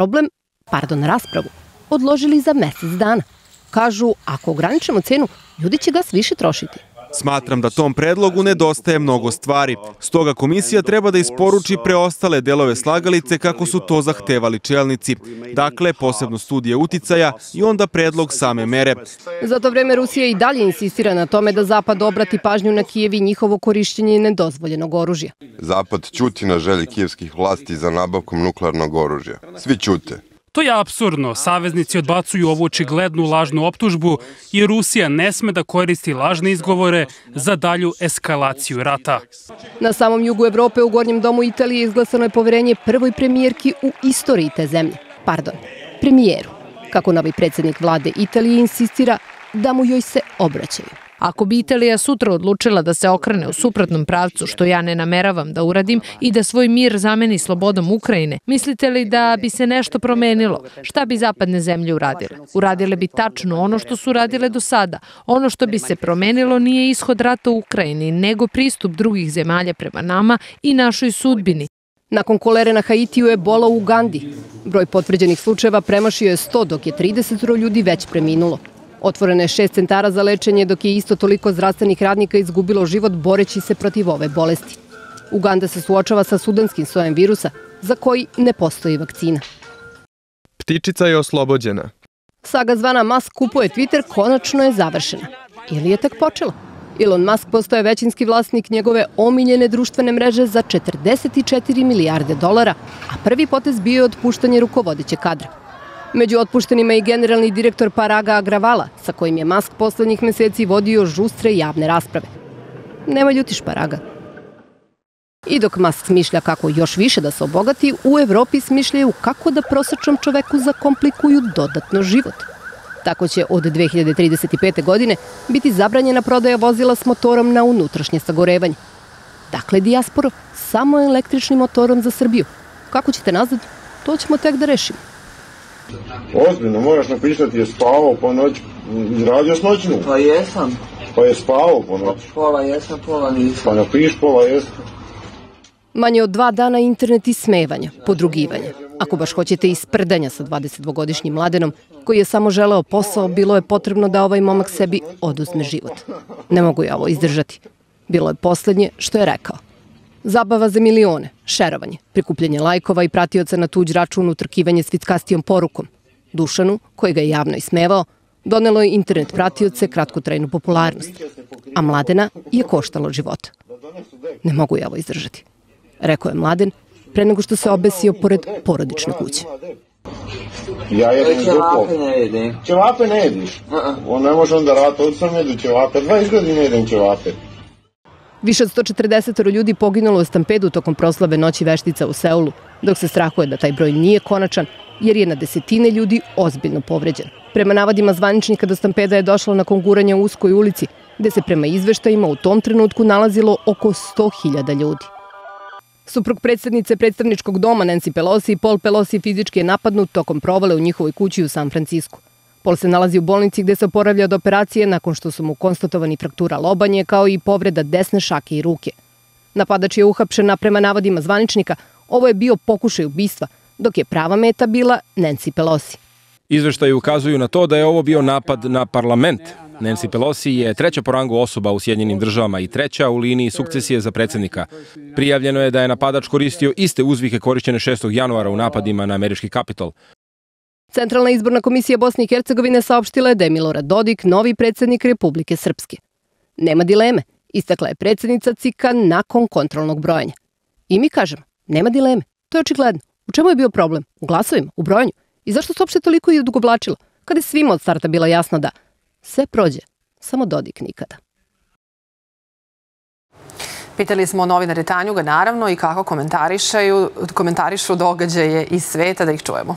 raspravu odložili za mjesec dana. Kažu, ako ograničimo cenu, ljudi će gas više trošiti. Smatram da tom predlogu nedostaje mnogo stvari. Stoga komisija treba da isporuči preostale delove slagalice kako su to zahtevali čelnici. Dakle, posebno studije uticaja i onda predlog same mere. Za to vreme Rusija i dalje insistira na tome da Zapad obrati pažnju na Kijev i njihovo korišćenje nedozvoljenog oružja. Zapad ćuti na želji kijevskih vlasti za nabavkom nuklearnog oružja. Svi ćute. To je apsurdno. Saveznici odbacuju ovu očiglednu lažnu optužbu i Rusija ne sme da koristi lažne izgovore za dalju eskalaciju rata. Na samom jugu Evrope u Gornjem domu Italije izglasano je poverenje prvoj premijerki u istoriji te zemlje. Premijeru. Kako novi predsjednik vlade Italije insistira da mu joj se obraćaju. Ako bi Italija sutra odlučila da se okrene u suprotnom pravcu, što ja ne nameravam da uradim, i da svoj mir zameni slobodom Ukrajine, mislite li da bi se nešto promenilo? Šta bi zapadne zemlje uradile? Uradile bi tačno ono što su uradile do sada. Ono što bi se promenilo nije ishod rata u Ukrajini, nego pristup drugih zemalja prema nama i našoj sudbini. Nakon kolere na Haitiju je ebola u Ugandi. Broj potvrđenih slučajeva premašio je 100, dok je 30 ljudi već preminulo. Otvoreno je 6 centara za lečenje, dok je isto toliko zdravstvenih radnika izgubilo život boreći se protiv ove bolesti. Uganda se suočava sa sudanskim sojem virusa, za koji ne postoji vakcina. Ptičica je oslobođena. Saga zvana Musk kupuje Twitter konačno je završena. Ili je tek počela? Elon Musk postaje većinski vlasnik njegove omiljene društvene mreže za 44 milijarde dolara, a prvi potez bio je otpuštanje rukovodećeg kadra. Među otpuštenima je i generalni direktor Paraga Agravala, sa kojim je Musk poslednjih meseci vodio žustre javne rasprave. Nema ljutiš, Paraga. I dok Musk smišlja kako još više da se obogati, u Evropi smišljaju kako da prosečnom čoveku zakomplikuju dodatno život. Tako će od 2035. godine biti zabranjena prodaja vozila s motorom na unutrašnje sagorevanje. Dakle, dijasporo, samo električnim motorom za Srbiju. Kako ćete nazad, to ćemo tek da rešimo. Ozbiljno, moraš napisati je spavao po noći, izradio s noćnu. Pa jesam. Pa je spavao po noći. Pola jesam, pola nisam. Pa napiš pola jesam. Manje od 2 dana internet ismevanja, podrugivanja. Ako baš hoćete isprdanja sa 22-godišnjim mladenom, koji je samo želeo posao, bilo je potrebno da ovaj momak sebi oduzme život. Ne mogu ja ovo izdržati. Bilo je poslednje što je rekao. Zabava za milione, šerovanje, prikupljanje lajkova i pratioca na tuđ račun, utrkivanje s vickastijom porukom. Dušanu, koji ga je javno ismevao, donelo je internet pratioce kratkotrajnu popularnost, a Mladena je koštalo života. Ne mogu ja ovo izdržati, rekao je Mladen pre nego što se obesio pored porodične kuće. Ja jedem ćevape ne jedem. Ćevape ne jediš? On ne može onda rata, od sam jedu ćevape, 20 godina jedem ćevape. Više od 140 ljudi poginulo u stampedu tokom proslave Noći veštica u Seulu, dok se strahuje da taj broj nije konačan, jer je na desetine ljudi ozbiljno povređen. Prema navodima zvaničnika, do stampeda je došlo nakon guranja u uskoj ulici, gde se prema izveštajima u tom trenutku nalazilo oko 100.000 ljudi. Suprug predsjednice predstavničkog doma Nancy Pelosi, Paul Pelosi fizički je napadnut tokom provale u njihovoj kući u San Francisku. Paul se nalazi u bolnici gde se oporavlja od operacije nakon što su mu konstatovani fraktura lobanje kao i povreda desne šake i ruke. Napadač je uhapšen, prema navodima zvaničnika, ovo je bio pokušaj ubistva, dok je prava meta bila Nancy Pelosi. Izveštaji ukazuju na to da je ovo bio napad na parlament. Nancy Pelosi je treća po rangu osoba u Sjedinjenim državama i treća u liniji sukcesije za predsjednika. Prijavljeno je da je napadač koristio iste uzvike korišćene 6. januara u napadima na američki Kapitol. Centralna izborna komisija Bosne i Hercegovine saopštila je da je Milorad Dodik novi predsjednik Republike Srpske. Nema dileme, istakla je predsjednica CIK-a nakon kontrolnog brojanja. I mi kažemo, nema dileme, to je očigledno. U čemu je bio problem? U glasovima, u brojanju? I zašto se uopšte toliko i odugovlačilo? Kada je svima od starta bilo jasno da sve prođe, samo Dodik nikada. Pitali smo novinare Tanjuga, naravno, i kako komentarišu događaje iz sveta, da ih čujemo.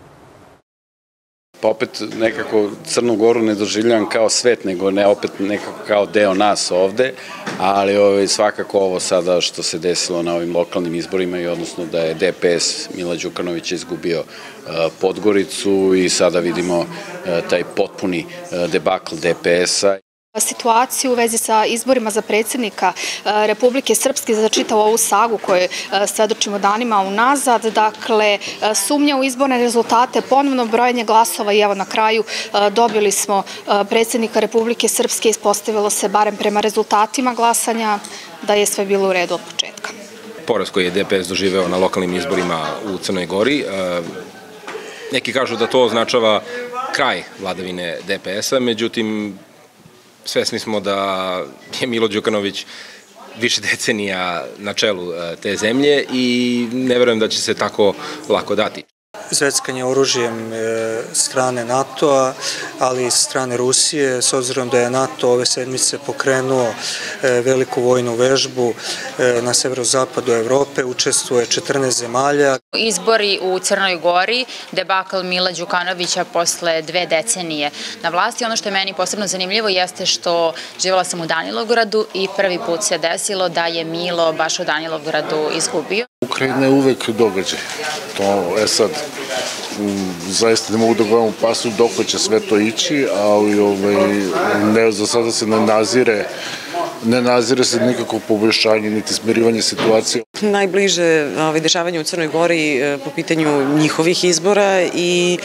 Pa opet nekako Crnu Goru ne doživljavam kao svet, nego ne opet nekako kao deo nas ovde, ali svakako ovo sada što se desilo na ovim lokalnim izborima i odnosno da je DPS Mila Đukanovića izgubio Podgoricu i sada vidimo taj potpuni debakl DPS-a. Situaciju u vezi sa izborima za predsjednika Republike Srpske za čitavu ovu sagu koju svedočimo danima unazad. Dakle, sumnja u izborne rezultate, ponovno brojanje glasova i evo na kraju dobili smo predsjednika Republike Srpske. Ispostavilo se, barem prema rezultatima glasanja, da je sve bilo u redu od početka. Poraz koji je DPS doživeo na lokalnim izborima u Crnoj Gori. Neki kažu da to označava kraj vladavine DPS-a, međutim, svesni smo da je Milo Đukanović više decenija na čelu te zemlje i ne verujem da će se tako lako dati. Zveckanje oružjem strane NATO-a, ali i strane Rusije, s obzirom da je NATO ove sedmice pokrenuo veliku vojnu vežbu na severozapadu Evrope, učestvuje 14 zemalja. Izbori u Crnoj Gori, debakl Mila Đukanovića posle 2 decenije na vlasti. Ono što je meni posebno zanimljivo jeste što živjela sam u Danilovgradu i prvi put se desilo da je Milo baš u Danilovgradu izgubio. Ukrajina je uvek događaj. To je sad, zaista ne mogu da gledam u pasu dok će sve to ići, ali za sada se ne nazire se nikakvo poboljšanje niti smirivanje situacije. Najbliže dešavanje u Crnoj Gori po pitanju njihovih izbora i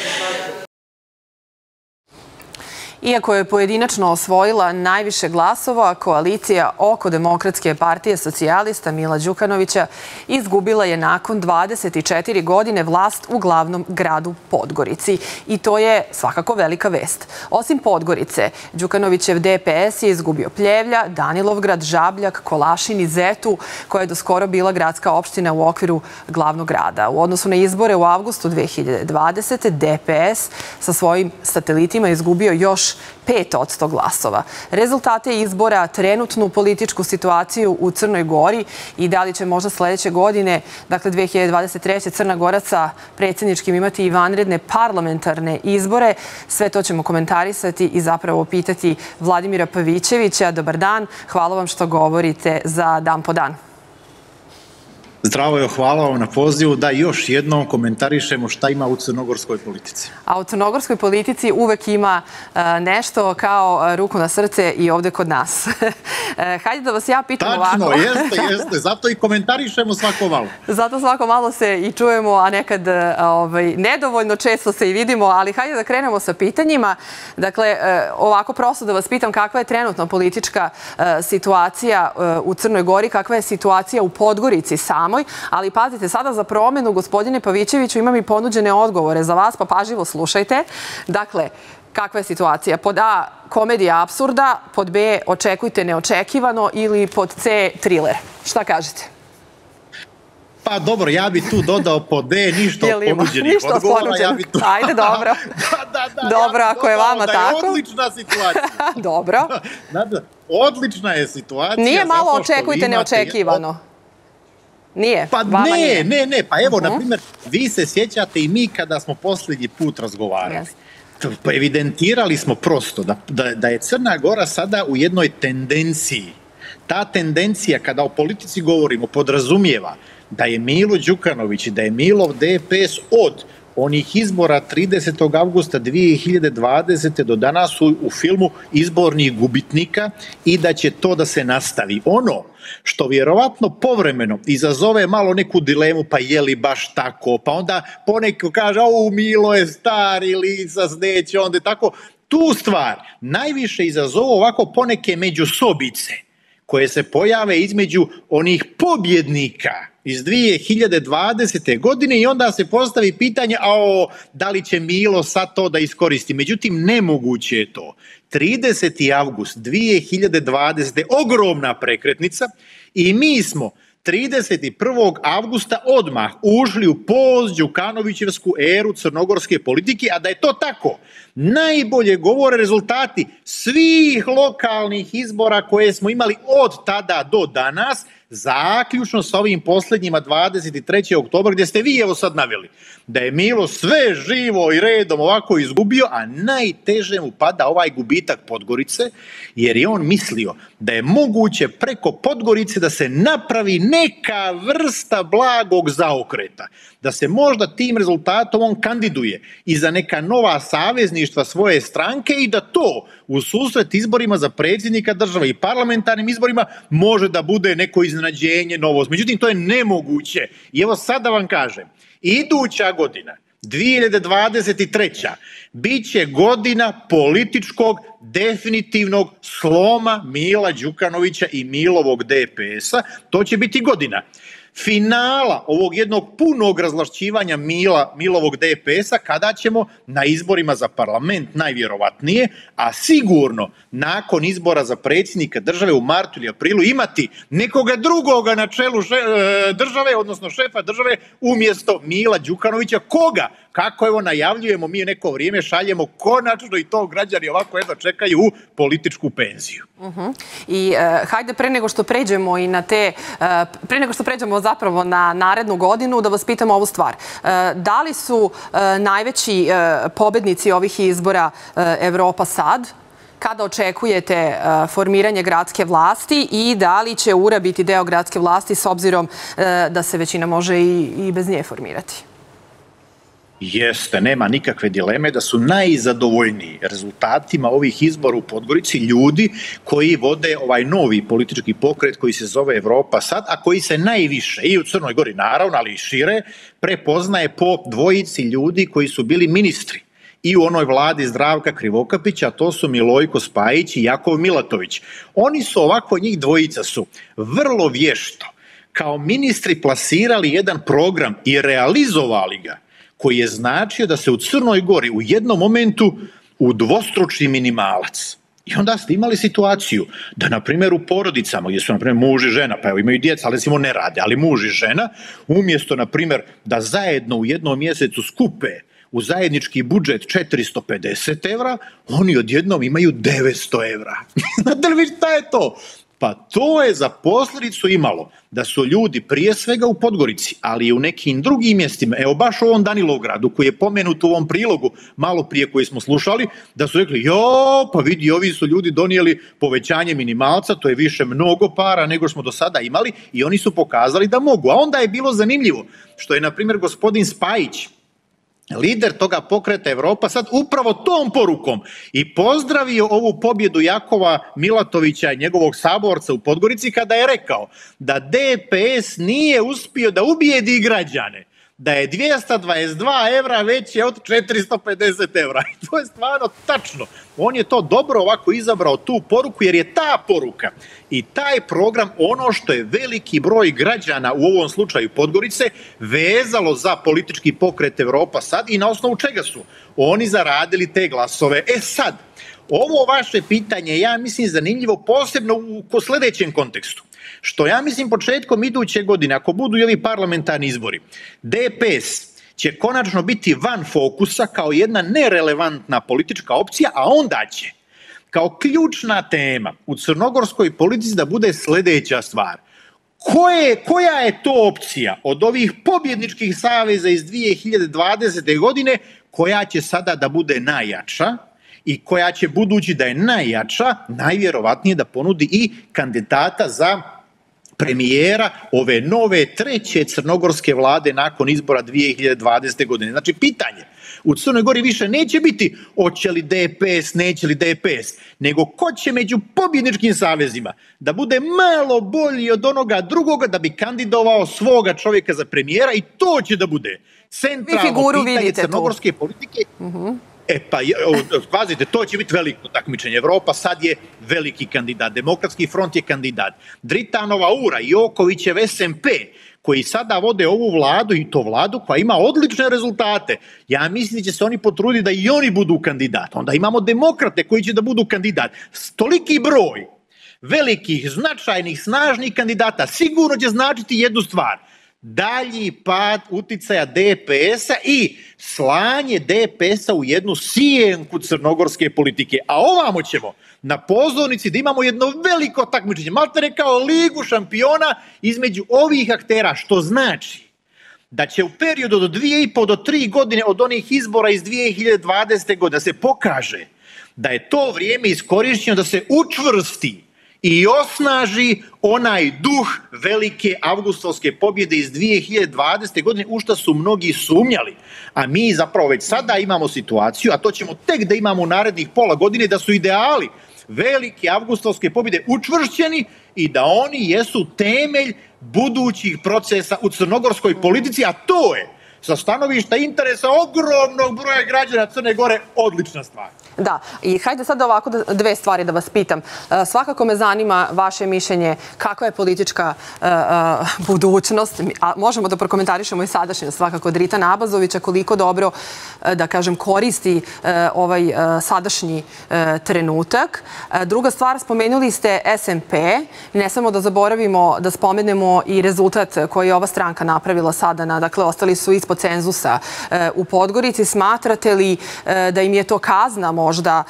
Iako je pojedinačno osvojila najviše glasova, koalicija oko Demokratske partije socijalista Mila Đukanovića izgubila je nakon 24 godine vlast u glavnom gradu Podgorici. I to je svakako velika vest. Osim Podgorice, Đukanovićev DPS je izgubio Pljevlja, Danilovgrad, Žabljak, Kolašin i Zetu, koja je doskoro bila gradska opština u okviru glavnog grada. U odnosu na izbore u avgustu 2020. DPS sa svojim satelitima izgubio još 5% glasova. Rezultate izbora, trenutnu političku situaciju u Crnoj Gori i da li će možda sledeće godine, dakle 2023. Crna Gora sa predsjedničkim imati i vanredne parlamentarne izbore. Sve to ćemo komentarisati i zapravo pitati Vladimira Pavićevića. Dobar dan, hvala vam što govorite za Dan po dan. Zdravo, hvala vam na pozivu da još jednom komentarišemo šta ima u crnogorskoj politici. A u crnogorskoj politici uvek ima nešto kao ruku na srce i ovde kod nas. Hajde da vas ja pitam ovako. Tačno, jeste, zato i komentarišemo svako malo. Zato svako malo se i čujemo, a nekad nedovoljno često se i vidimo, ali hajde da krenemo sa pitanjima. Dakle, ovako prosto da vas pitam kakva je trenutno politička situacija u Crnoj Gori, kakva je situacija u Podgorici samoj, ali pazite, sada za promenu, gospodine Pavićeviću, imam i ponuđene odgovore za vas, pa pažljivo slušajte. Dakle, kakva je situacija? Pod A, komedija apsurda, pod B, očekujte neočekivano ili pod C, thriller. Šta kažete? Pa dobro, ja bi tu dodao pod D, ništa od ponuđenih odgovora. Ajde, dobro. Dobro, ako je vama tako. Da je odlična situacija. Dobro. Odlična je situacija. Nije malo očekujte neočekivano. Nije? Pa ne. Pa evo, na primjer, vi se sjećate i mi kada smo posljednji put razgovarali. Pa evidentirali smo prosto da je Crna Gora sada u jednoj tendenciji. Ta tendencija, kada o politici govorimo, podrazumijeva da je Milo Đukanović i da je Milov DPS od onih izbora 30. avgusta 2020. do danas su u filmu izbornih gubitnika i da će to da se nastavi. Ono što vjerovatno povremeno izazove malo neku dilemu, pa je li baš tako, pa onda poneko kaže, Milo je star ili neće, onda je tako. Tu stvar najviše izazove ovako poneke međusobice koje se pojave između onih pobjednika iz 2020. godine i onda se postavi pitanje da li će Milo sad to da iskoristi. Međutim, nemoguće je to. 30. avgust 2020. ogromna prekretnica i mi smo 31. avgusta odmah ušli u post-đukanovićevsku eru crnogorske politike, a da je to tako, najbolje govore rezultati svih lokalnih izbora koje smo imali od tada do danas, zaključno sa ovim posljednjima 23. oktobra, gdje ste vi evo sad naveli da je Milo sve živo i redom ovako izgubio, a najteže mu pada ovaj gubitak Podgorice, jer je on mislio da je moguće preko Podgorice da se napravi neka vrsta blagog zaokreta, da se možda tim rezultatom on kandiduje i za neka nova savezništva svoje stranke i da to u susret izborima za predsjednika države i parlamentarnim izborima može da bude neko iznenađenje, novost. Međutim, to je nemoguće. I evo sad da vam kažem, iduća godina, 2023. bit će godina političkog definitivnog sloma Mila Đukanovića i Milovog DPS-a. To će biti godina finala ovog jednog punog razvlašćivanja Milovog DPS-a, kada ćemo na izborima za parlament najvjerovatnije, a sigurno nakon izbora za predsjednika države u martu ili aprilu imati nekoga drugoga na čelu države, odnosno šefa države, umjesto Mila Đukanovića, koga, kako evo najavljujemo, mi neko vrijeme šaljemo konačno i to građani ovako jedno čekaju u političku penziju. I hajde pre nego što pređemo i na pre nego što pređemo zapravo na narednu godinu, da vas pitam ovu stvar. Da li su najveći pobednici ovih izbora Evropa sad? Kada očekujete formiranje gradske vlasti i da li će URA biti deo gradske vlasti s obzirom da se većina može i bez nje formirati? Jeste, nema nikakve dileme da su najzadovoljniji rezultatima ovih izbora u Podgorici ljudi koji vode ovaj novi politički pokret koji se zove Evropa sad, a koji se najviše i u Crnoj Gori naravno, ali i šire, prepoznaje po dvojici ljudi koji su bili ministri i u onoj vladi Zdravka Krivokapića, a to su Milojko Spajić i Jakov Milatović. Oni su ovako, njih dvojica su vrlo vješto kao ministri plasirali jedan program i realizovali ga, koji je značio da se u Crnoj Gori u jednom momentu udvostruči minimalac. I onda ste imali situaciju da, na primjer, u porodicama, gdje su, na primjer, muž i žena, pa evo imaju djeca, ali recimo ne rade, ali muž i žena, umjesto, na primjer, da zajedno u jednom mjesecu skupe u zajednički budžet 450 evra, oni odjednom imaju 900 evra. Znate li vi šta je to? Pa to je za posljedicu imalo da su ljudi prije svega u Podgorici, ali i u nekim drugim mjestima, evo baš u ovom Danilovgradu koji je pomenut u ovom prilogu malo prije koji smo slušali, da su rekli pa vidi, ovi su ljudi donijeli povećanje minimalca, to je više mnogo para nego smo do sada imali i oni su pokazali da mogu. A onda je bilo zanimljivo što je, na primjer, gospodin Spajić, lider toga pokreta Evropa sad upravo tom porukom i pozdravio ovu pobjedu Jakova Milatovića i njegovog saborca u Podgorici kada je rekao da DPS nije uspio da ubijedi građane, da je 222 evra veće od 450 evra. I to je stvarno tačno. On je to dobro ovako izabrao tu poruku jer je ta poruka i taj program ono što je veliki broj građana u ovom slučaju Podgorice vezalo za politički pokret Evropa sad i na osnovu čega su oni zaradili te glasove. Sad, ovo vaše pitanje ja mislim zanimljivo posebno u sljedećem kontekstu. Što ja mislim početkom iduće godine, ako budu i ovi parlamentarni izbori, DPS će konačno biti van fokusa kao jedna nerelevantna politička opcija, a onda će kao ključna tema u crnogorskoj politici da bude sljedeća stvar. Koja je to opcija od ovih pobjedničkih saveza iz 2020. godine koja će sada da bude najjača i koja će, budući da je najjača, najvjerovatnije da ponudi i kandidata za premijera ove nove treće crnogorske vlade nakon izbora 2020. godine. Znači, pitanje u Crnoj Gori više neće biti hoće li DPS, neće li DPS, nego ko će među pobjedničkim savezima da bude malo bolji od onoga drugoga da bi kandidovao svoga čovjeka za premijera i to će da bude centralno pitanje crnogorske politike. Pa, pazite, to će biti veliko takmičenje. Evropa sad je veliki kandidat, Demokratski front je kandidat. Dritanova Ura i Jokovićev SMP, koji sada vode ovu vladu i to vladu koja ima odlične rezultate. Ja mislim da će se oni potruditi da i oni budu kandidat. Onda imamo demokrate koji će da budu kandidat. Toliki broj velikih, značajnih, snažnih kandidata sigurno će značiti jednu stvar. Dalji pad uticaja DPS-a i slanje DPS-a u jednu sjenku crnogorske politike. A ovamo ćemo na pozornici da imamo jedno veliko takmičenje, maltene kao ligu šampiona između ovih aktera, što znači da će u periodu od 2,5 do 3 godine od onih izbora iz 2020. godine da se pokaže da je to vrijeme iskorišćeno da se učvrsti i osnaži onaj duh velike avgustovske pobjede iz 2020. godine u što su mnogi sumnjali. A mi zapravo već sada imamo situaciju, a to ćemo tek da imamo u narednih pola godine, da su ideali velike avgustovske pobjede učvršćeni i da oni jesu temelj budućih procesa u crnogorskoj politici, a to je sa stanovišta interesa ogromnog broja građana Crne Gore odlična stvar. Da, i hajde sad ovako dve stvari da vas pitam. Svakako me zanima vaše mišljenje kakva je politička budućnost, a možemo da prokomentarišemo i sadašnjost svakako Dritana Abazovića, koliko dobro, da kažem, koristi ovaj sadašnji trenutak. Druga stvar, spomenuli ste SMP, ne samo da zaboravimo da spomenemo i rezultat koji je ova stranka napravila sada, dakle, ostali su ispod cenzusa u Podgorici. Smatrate li da im je to kazna možda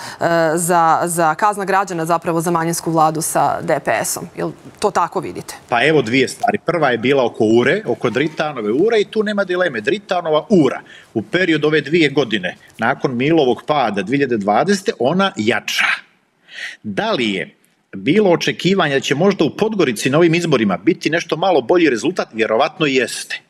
za kazna građana zapravo za manjinsku vladu sa DPS-om? Jel to tako vidite? Pa evo dvije stvari. Prva je bila oko Ure, oko Dritanove Ure i tu nema dileme. Dritanova Ura u periodu ove 2 godine nakon Milovog pada 2020. ona jača. Da li je bilo očekivanja da će možda u Podgorici na ovim izborima biti nešto malo bolji rezultat? Vjerovatno jeste.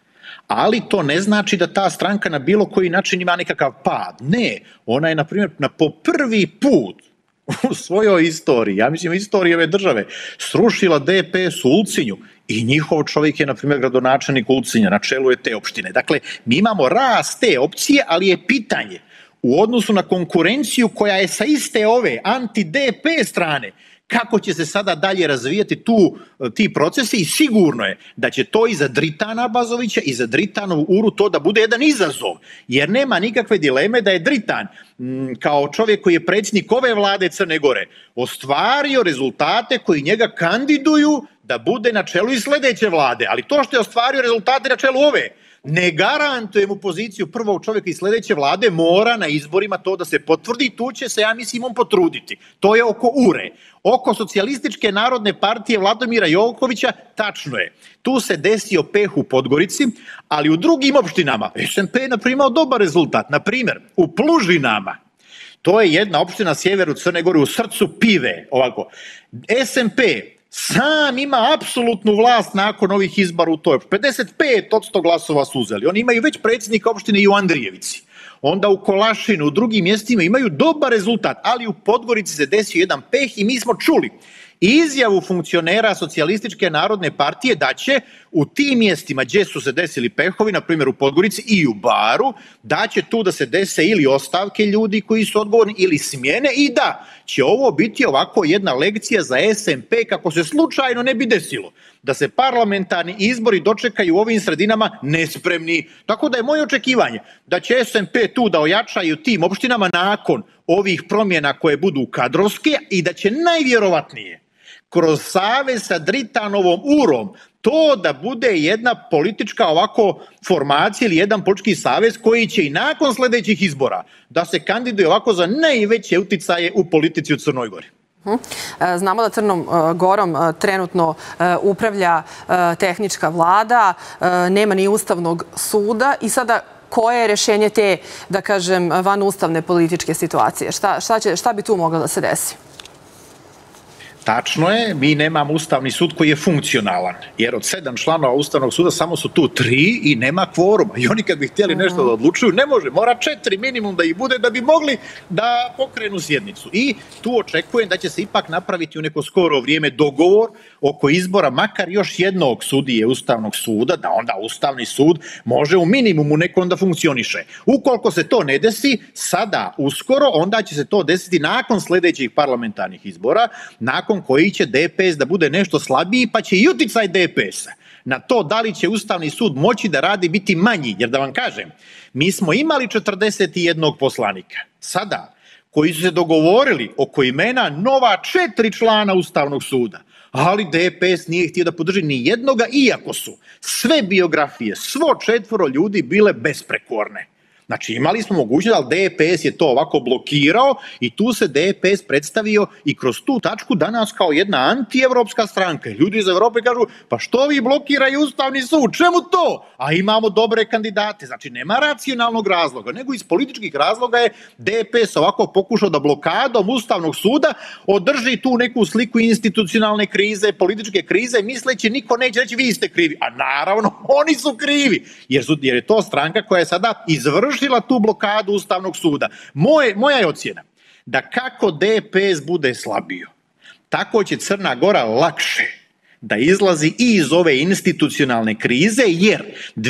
Ali to ne znači da ta stranka na bilo koji način ima nekakav pad. Ne, ona je, na primjer, po prvi put u svojoj istoriji, ja mislim u istoriji ove države, srušila DPS u Ulcinju i njihov čovjek je, na primjer, gradonačelnik Ulcinja, na čelu je te opštine. Dakle, mi imamo rast te opcije, ali je pitanje u odnosu na konkurenciju koja je sa iste ove anti-DP strane, kako će se sada dalje razvijati ti procesi i sigurno je da će to i za Dritana Abazovića i za Dritanovu Uru to da bude jedan izazov, jer nema nikakve dileme da je Dritan kao čovjek koji je predsjednik ove vlade Crne Gore ostvario rezultate koji njega kandiduju da bude na čelu i sljedeće vlade, ali to što je ostvario rezultate na čelu ove ne garantuje mu poziciju prvog čovjeka iz sljedeće vlade, mora na izborima to da se potvrdi i tu će se, ja mislim, on potruditi. To je oko Ure. Oko Socijalističke narodne partije Vladomira Jokovića, tačno je. Tu se desio peh u Podgorici, ali u drugim opštinama SMP je imao dobar rezultat. Na primjer, u Plužinama, to je jedna opština na sjeveru Crne Gore, u srcu Pive, ovako. SMP sam ima apsolutnu vlast nakon ovih izbora u toj. 55% glasova su uzeli. Oni imaju već predsjednika opštine i u Andrijevici. Onda u Kolašinu, u drugim mjestima imaju dobar rezultat, ali u Podgorici se desio jedan peh i mi smo čuli izjavu funkcionera Socijalističke narodne partije da će u tim mjestima gdje su se desili pehovi, na primjer u Podgorici i u Baru, da će tu da se dese ili ostavke ljudi koji su odgovorni ili smjene i da će ovo biti ovako jedna lekcija za SMP kako se slučajno ne bi desilo da se parlamentarni izbori dočekaju u ovim sredinama nespremni. Tako da je moje očekivanje da će SMP tu da ojačaju tim opštinama nakon ovih promjena koje budu kadrovske i da će najvjerovatnije kroz savez sa Dritanovom Urom to da bude jedna politička ovako formacija ili jedan politički savez koji će i nakon sljedećih izbora da se kandiduje ovako za najveće uticaje u politici u Crnoj Gori. Znamo da Crnom Gorom trenutno upravlja tehnička vlada, nema ni Ustavnog suda i sada koje je rješenje te, da kažem, vanustavne političke situacije? Šta bi tu moglo da se desi? Tačno je, mi nemamo Ustavni sud koji je funkcionalan, jer od 7 članova Ustavnog suda samo su tu 3 i nema kvoruma. I oni kad bi htjeli nešto da odlučuju, ne može, mora 4 minimum da ih bude da bi mogli da pokrenu sjednicu. I tu očekujem da će se ipak napraviti u neko skoro vrijeme dogovor oko izbora makar još jednog sudije Ustavnog suda, da onda Ustavni sud može u minimumu nekom da funkcioniše. Ukoliko se to ne desi, sada uskoro, onda će se to desiti nakon sljedećih parlamentarnih izbora, nakon koji će DPS da bude nešto slabiji, pa će i uticaj DPS-a na to da li će Ustavni sud moći da radi biti manji. Jer da vam kažem, mi smo imali 41 poslanika sada koji su se dogovorili oko imena nova 4 člana Ustavnog suda, ali DPS nije htio da podrži ni jednoga, iako su sve biografije, svo 4 ljudi bile besprekorne. Znači imali smo mogućnost, ali DPS je to ovako blokirao i tu se DPS predstavio i kroz tu tačku danas kao jedna antievropska stranka. Ljudi iz Evrope kažu, pa što vi blokiraju Ustavni sud, čemu to? A imamo dobre kandidate, znači nema racionalnog razloga, nego iz političkih razloga je DPS ovako pokušao da blokadom Ustavnog suda održi tu neku sliku institucionalne krize, političke krize, misleći niko neće reći vi ste krivi. A naravno, oni su krivi, jer je to stranka koja je sada izvršila tu blokadu Ustavnog suda. Moja je ocjena da kako DPS bude slabio, tako će Crna Gora lakše da izlazi i iz ove institucionalne krize, jer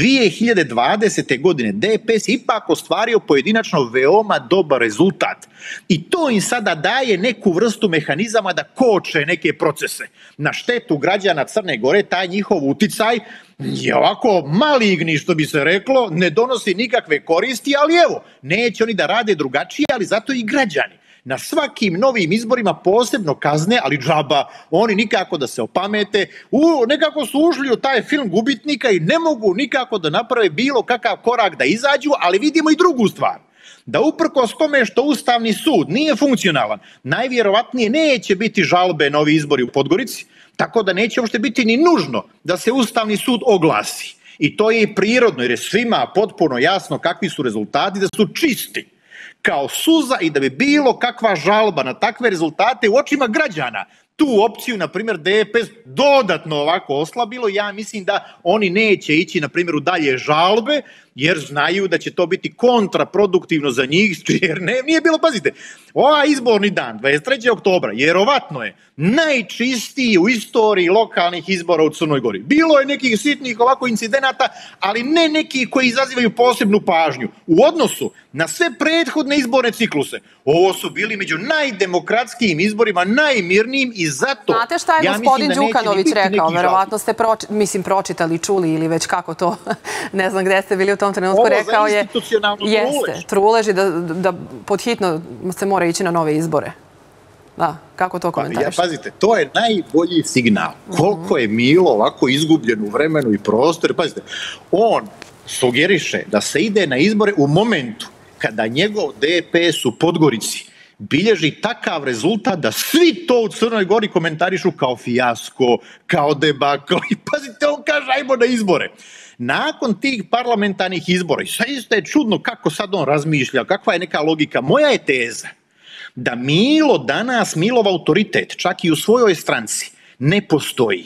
2020. godine DPS ipak ostvario pojedinačno veoma dobar rezultat. I to im sada daje neku vrstu mehanizama da koče neke procese. Na štetu građana Crne Gore taj njihov uticaj je ovako maligni, što bi se reklo, ne donosi nikakve koristi, ali evo, neće oni da rade drugačije, ali zato i građani na svakim novim izborima posebno kazne, ali džaba, oni nikako da se opamete, nekako su ušli u taj film gubitnika i ne mogu nikako da naprave bilo kakav korak da izađu, ali vidimo i drugu stvar. Da uprkos tome što Ustavni sud nije funkcionalan, najvjerovatnije neće biti žalbe na ovi izbori u Podgorici, tako da neće uopšte biti ni nužno da se Ustavni sud oglasi. I to je i prirodno, jer je svima potpuno jasno kakvi su rezultati, da su čisti kao suza i da bi bilo kakva žalba na takve rezultate u očima građana tu opciju, na primjer, DPS dodatno ovako oslabilo. Ja mislim da oni neće ići, na primjer, u dalje žalbe, jer znaju da će to biti kontraproduktivno za njih, jer nije bilo, pazite, ovaj izborni dan, 23. oktobra, vjerovatno je najčistiji u istoriji lokalnih izbora u Crnoj Gori. Bilo je nekih sitnih ovako incidenata, ali ne nekih koji izazivaju posebnu pažnju. U odnosu na sve prethodne izborne cikluse, ovo su bili među najdemokratskijim izborima, najmirnijim i zato... Znate šta je gospodin Đukanović rekao? Verovatno ste pročitali, čuli ili već kako to, ne znam gde ste bili u tom trenutku, rekao je... Jeste, truleži da podhitno se mora ići na nove izbore. Da, kako to komentariš? Pazite, to je najbolji signal. Koliko je Milo ovako izgubljen u vremenu i prostoru. Pazite, on sugeriše da se ide na izbore u momentu kada njegov DPS u Podgorici bilježi takav rezultat da svi to u Crnoj Gori komentarišu kao fijasko, kao debakl. I pazite, on kaže ajmo na izbore. Nakon tih parlamentarnih izbora, i zaista je čudno kako sad on razmišlja, kakva je neka logika. Moja je teza da Milo danas, Milov autoritet, čak i u svojoj stranci, ne postoji.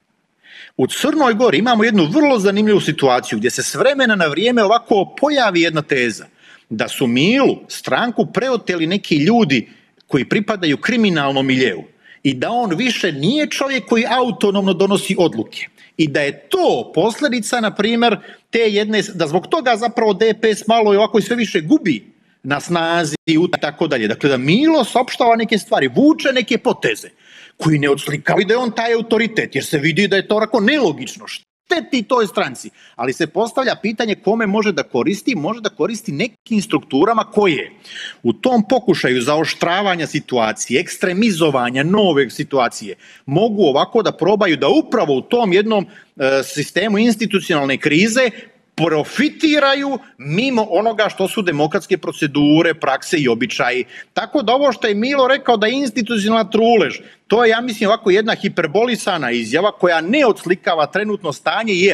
U Crnoj Gori imamo jednu vrlo zanimljivu situaciju gdje se s vremena na vrijeme ovako pojavi jedna teza da su Milu stranku preoteli neki ljudi koji pripadaju kriminalnom miljeu i da on više nije čovjek koji autonomno donosi odluke. I da je to posljedica, na primjer, te jedne, da zbog toga zapravo DPS malo i ovako i sve više gubi na snazi i tako dalje. Dakle, da Milo saopštava neke stvari, vuče neke poteze koji ne odslikavaju da je on taj autoritet, jer se vidi da je to onako nelogično. Šteti toj stranci, ali se postavlja pitanje kome može da koristi nekim strukturama koje u tom pokušaju zaoštravanja situacije, ekstremizovanja nove situacije, mogu ovako da probaju da upravo u tom jednom sistemu institucionalne krize profitiraju mimo onoga što su demokratske procedure, prakse i običaji. Tako da ovo što je Milo rekao da je institucionalna trulež, to je, ja mislim, ovako jedna hiperbolisana izjava koja ne odslikava trenutno stanje, jer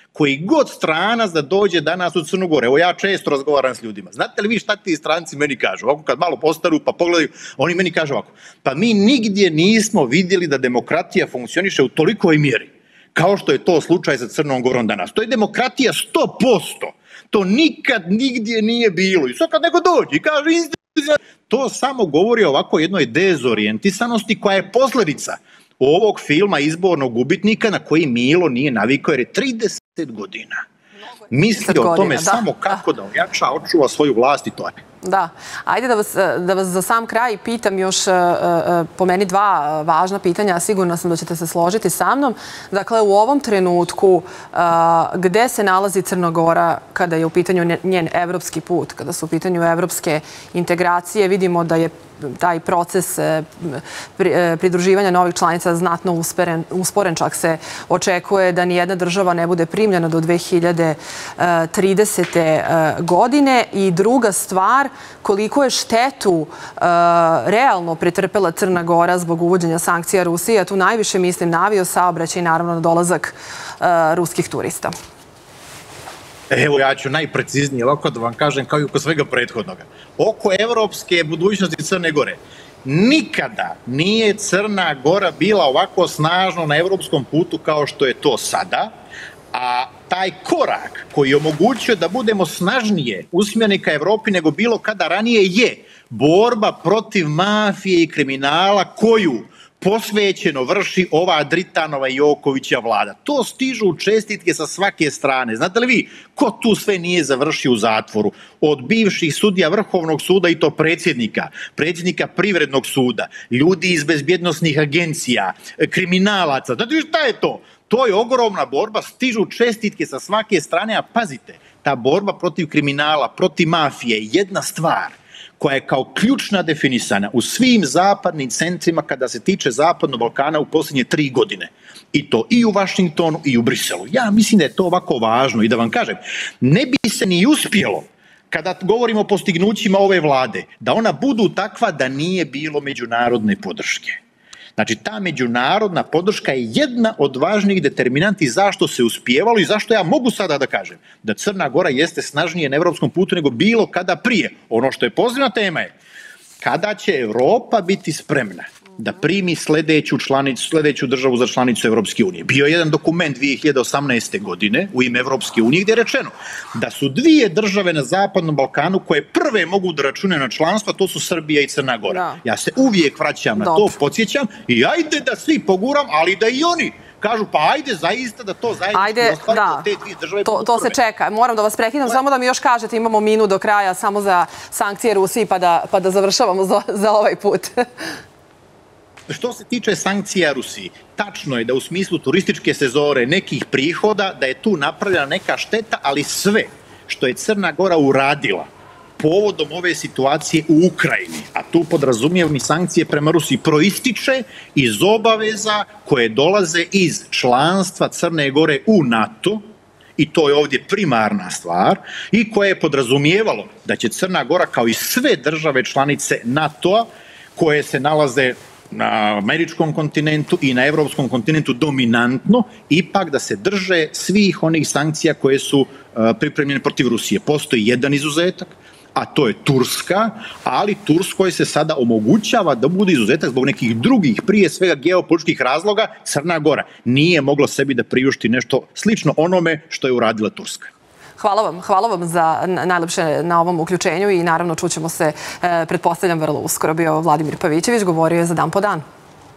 koji god stranac da dođe danas u Crnu Goru, evo ja često razgovaram s ljudima, znate li vi šta ti stranci meni kažu? Ovako kad malo postaru pa pogledaju, oni meni kažu ovako, pa mi nigdje nismo vidjeli da demokratija funkcioniše u tolikoj mjeri kao što je to slučaj sa Crnom Gorom danas. To je demokratija 100%. To nikad nigdje nije bilo. I sad kad neko dođe i kaže to samo govori o ovako jednoj dezorijentisanosti koja je posljedica ovog filma Izbornog gubitnika na koji Milo nije navikao jer je 30 godina. Misli o tome samo kako da ojača, očuva svoju vlast i to je. Da. Ajde da vas za sam kraj pitam još po meni dva važna pitanja. Sigurna sam da ćete se složiti sa mnom. Dakle, u ovom trenutku gde se nalazi Crna Gora kada je u pitanju njen evropski put, kada su u pitanju evropske integracije, vidimo da je taj proces pridruživanja novih članica znatno usporen, čak se očekuje da nijedna država ne bude primljena do 2030. godine. I druga stvar, koliko je štetu realno pretrpela Crna Gora zbog uvođenja sankcija Rusije, a tu najviše mislim na aviosaobraćaj i naravno na dolazak ruskih turista. Evo, ja ću najpreciznije ovako da vam kažem kao i oko svega prethodnoga. Oko evropske budućnosti Crne Gore. Nikada nije Crna Gora bila ovako snažno na evropskom putu kao što je to sada, a taj korak koji je omogućio da budemo snažnije usmjereni ka Evropi nego bilo kada ranije je borba protiv mafije i kriminala koju posvećeno vrši ova Dritanova i Jokovića vlada. To stižu čestitke sa svake strane. Znate li vi ko tu sve nije završio u zatvoru? Od bivših sudija Vrhovnog suda i to predsjednika Privrednog suda, ljudi iz bezbjednosnih agencija, kriminalaca. Znate li šta je to? To je ogromna borba, stižu čestitke sa svake strane, a pazite, ta borba protiv kriminala, protiv mafije je jedna stvar koja je kao ključna definisana u svim zapadnim centrima kada se tiče Zapadnog Balkana u posljednje 3 godine. I to i u Vašingtonu i u Briselu. Ja mislim da je to ovako važno i da vam kažem, ne bi se ni uspjelo kada govorimo o postignućima ove vlade, da ona budu takva da nije bilo međunarodne podrške. Znači, ta međunarodna podrška je jedna od važnijih determinanti zašto se uspijevalo i zašto ja mogu sada da kažem da Crna Gora jeste snažnije na evropskom putu nego bilo kada prije. Ono što je pozitivna tema je kada će Evropa biti spremna da primi sljedeću državu za članicu Evropske unije. Bio je jedan dokument 2018. godine u ime Evropske unije gdje je rečeno da su 2 države na Zapadnom Balkanu koje prve mogu da računaju na članstvo, to su Srbija i Crna Gora. Ja se uvijek vraćam na to, podsjećam i ajde da svi poguram, ali da i oni kažu pa ajde zaista da to zajednički ostvarimo te 2 države. To se čeka. Moram da vas prekidam, samo da mi još kažete, imamo minut do kraja samo za sankcije Rusiji pa da završavamo za ovaj put. Što se tiče sankcija Rusiji, tačno je da u smislu turističke sezone nekih prihoda da je tu napravljena neka šteta, ali sve što je Crna Gora uradila povodom ove situacije u Ukrajini, a tu podrazumijevam i sankcije prema Rusiji, proističe iz obaveza koje dolaze iz članstva Crne Gore u NATO, i to je ovdje primarna stvar, i koje je podrazumijevalo da će Crna Gora kao i sve države članice NATO-a koje se nalaze na američkom kontinentu i na evropskom kontinentu dominantno, ipak da se drže svih onih sankcija koje su pripremljene protiv Rusije. Postoji jedan izuzetak, a to je Turska, ali Turskoj se sada omogućava da bude izuzetak zbog nekih drugih, prije svega geopolitičkih razloga. Crna Gora nije mogla sebi da priušti nešto slično onome što je uradila Turska. Hvala vam za najlepše na ovom uključenju i naravno čućemo se, pretpostavljam, vrlo uskoro. Bio Vladimir Pavićević, govorio je za Dan po dan.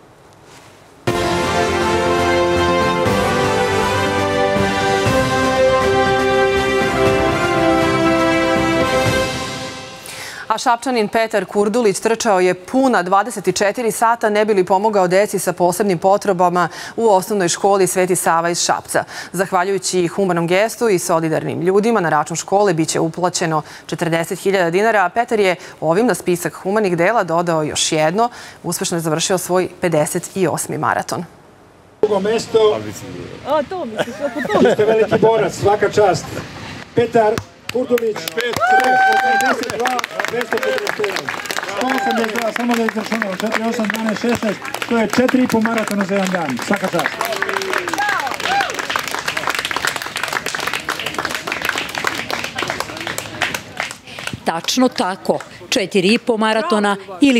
A Šapčanin Petar Kurdulić trčao je puna 24 sata ne bi li pomogao deci sa posebnim potrebama u osnovnoj školi Sveti Sava iz Šapca. Zahvaljujući humanom gestu i solidarnim ljudima na račun škole biće uplaćeno 40.000 dinara, a Petar je ovim na spisak humanih dela dodao još jedno. Uspešno je završio svoj 58. maraton. Drugo mesto. To misliš, oko to. Vi ste veliki borac, svaka čast. Petar Kurdulić, 52, 251. 182, samo da izračunamo, 4, 8, 12, 16, to je 4,5 maratona za jedan dan. Svaka čast. Tačno tako, 4,5 maratona ili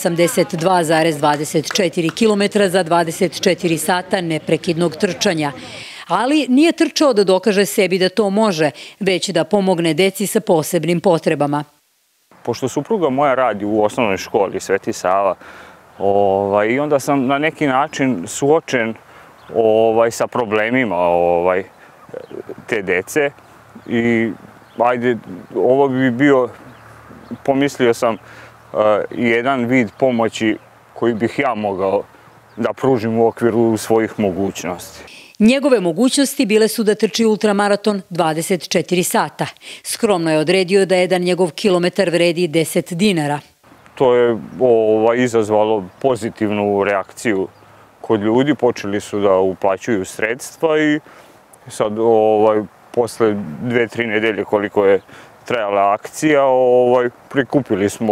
182,24 km za 24 sata neprekidnog trčanja. Ali nije trčao da dokaže sebi da to može, već da pomogne deci sa posebnim potrebama. Pošto supruga moja radi u osnovnoj školi Sveti Sava, i onda sam na neki način suočen sa problemima te dece i ovo bi bio, pomislio sam, jedan vid pomoći koji bih ja mogao da pružim u okviru svojih mogućnosti. Njegove mogućnosti bile su da trči ultramaraton 24 sata. Skromno je odredio da jedan njegov kilometar vredi 10 dinara. To je izazvalo pozitivnu reakciju kod ljudi. Počeli su da uplaćuju sredstva i sad posle 2-3 nedelje koliko je trajala akcija, prikupili smo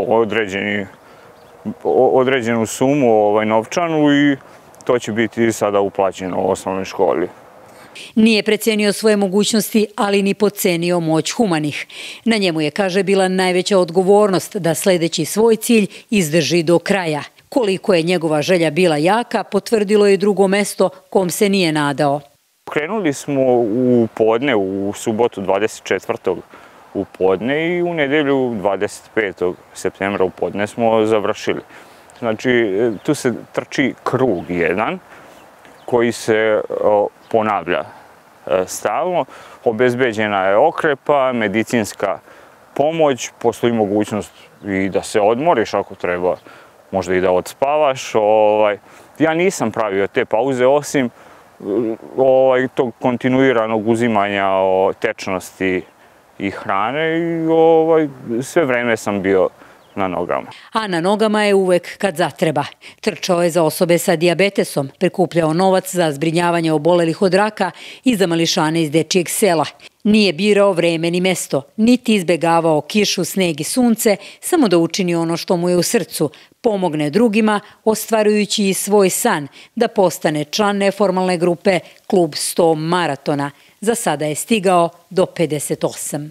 određenu sumu novčanu i to će biti sada uplaćeno u osnovnoj školi. Nije precenio svoje mogućnosti, ali ni podcenio moć humanih. Na njemu je, kaže, bila najveća odgovornost da sledeći svoj cilj izdrži do kraja. Koliko je njegova želja bila jaka, potvrdilo je drugo mesto kom se nije nadao. Krenuli smo u podne, u subotu 24. u podne i u nedelju 25. septembra u podne smo završili. Znači, tu se trči krug jedan koji se ponavlja stalno. Obezbeđena je okrepa, medicinska pomoć, postoji mogućnost i da se odmoriš ako treba, možda i da odspavaš. Ja nisam pravio te pauze osim tog kontinuiranog uzimanja tečnosti i hrane i sve vreme sam bio na nogama. A na nogama je uvek kad zatreba. Trčao je za osobe sa dijabetesom, prikupljao novac za zbrinjavanje obolelih od raka i za mališane iz dečijeg sela. Nije birao vreme ni mesto, niti izbegavao kišu, sneg i sunce, samo da učini ono što mu je u srcu, pomogne drugima, ostvarujući i svoj san da postane član neformalne grupe Klub 100 maratona. Za sada je stigao do 58.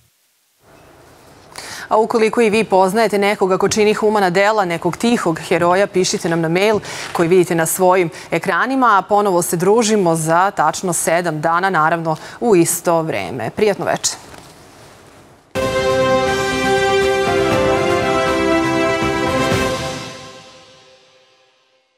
A ukoliko i vi poznajete nekoga ko čini humana dela, nekog tihog heroja, pišite nam na mail koji vidite na svojim ekranima, a ponovo se družimo za tačno 7 dana, naravno u isto vreme. Prijatno večer.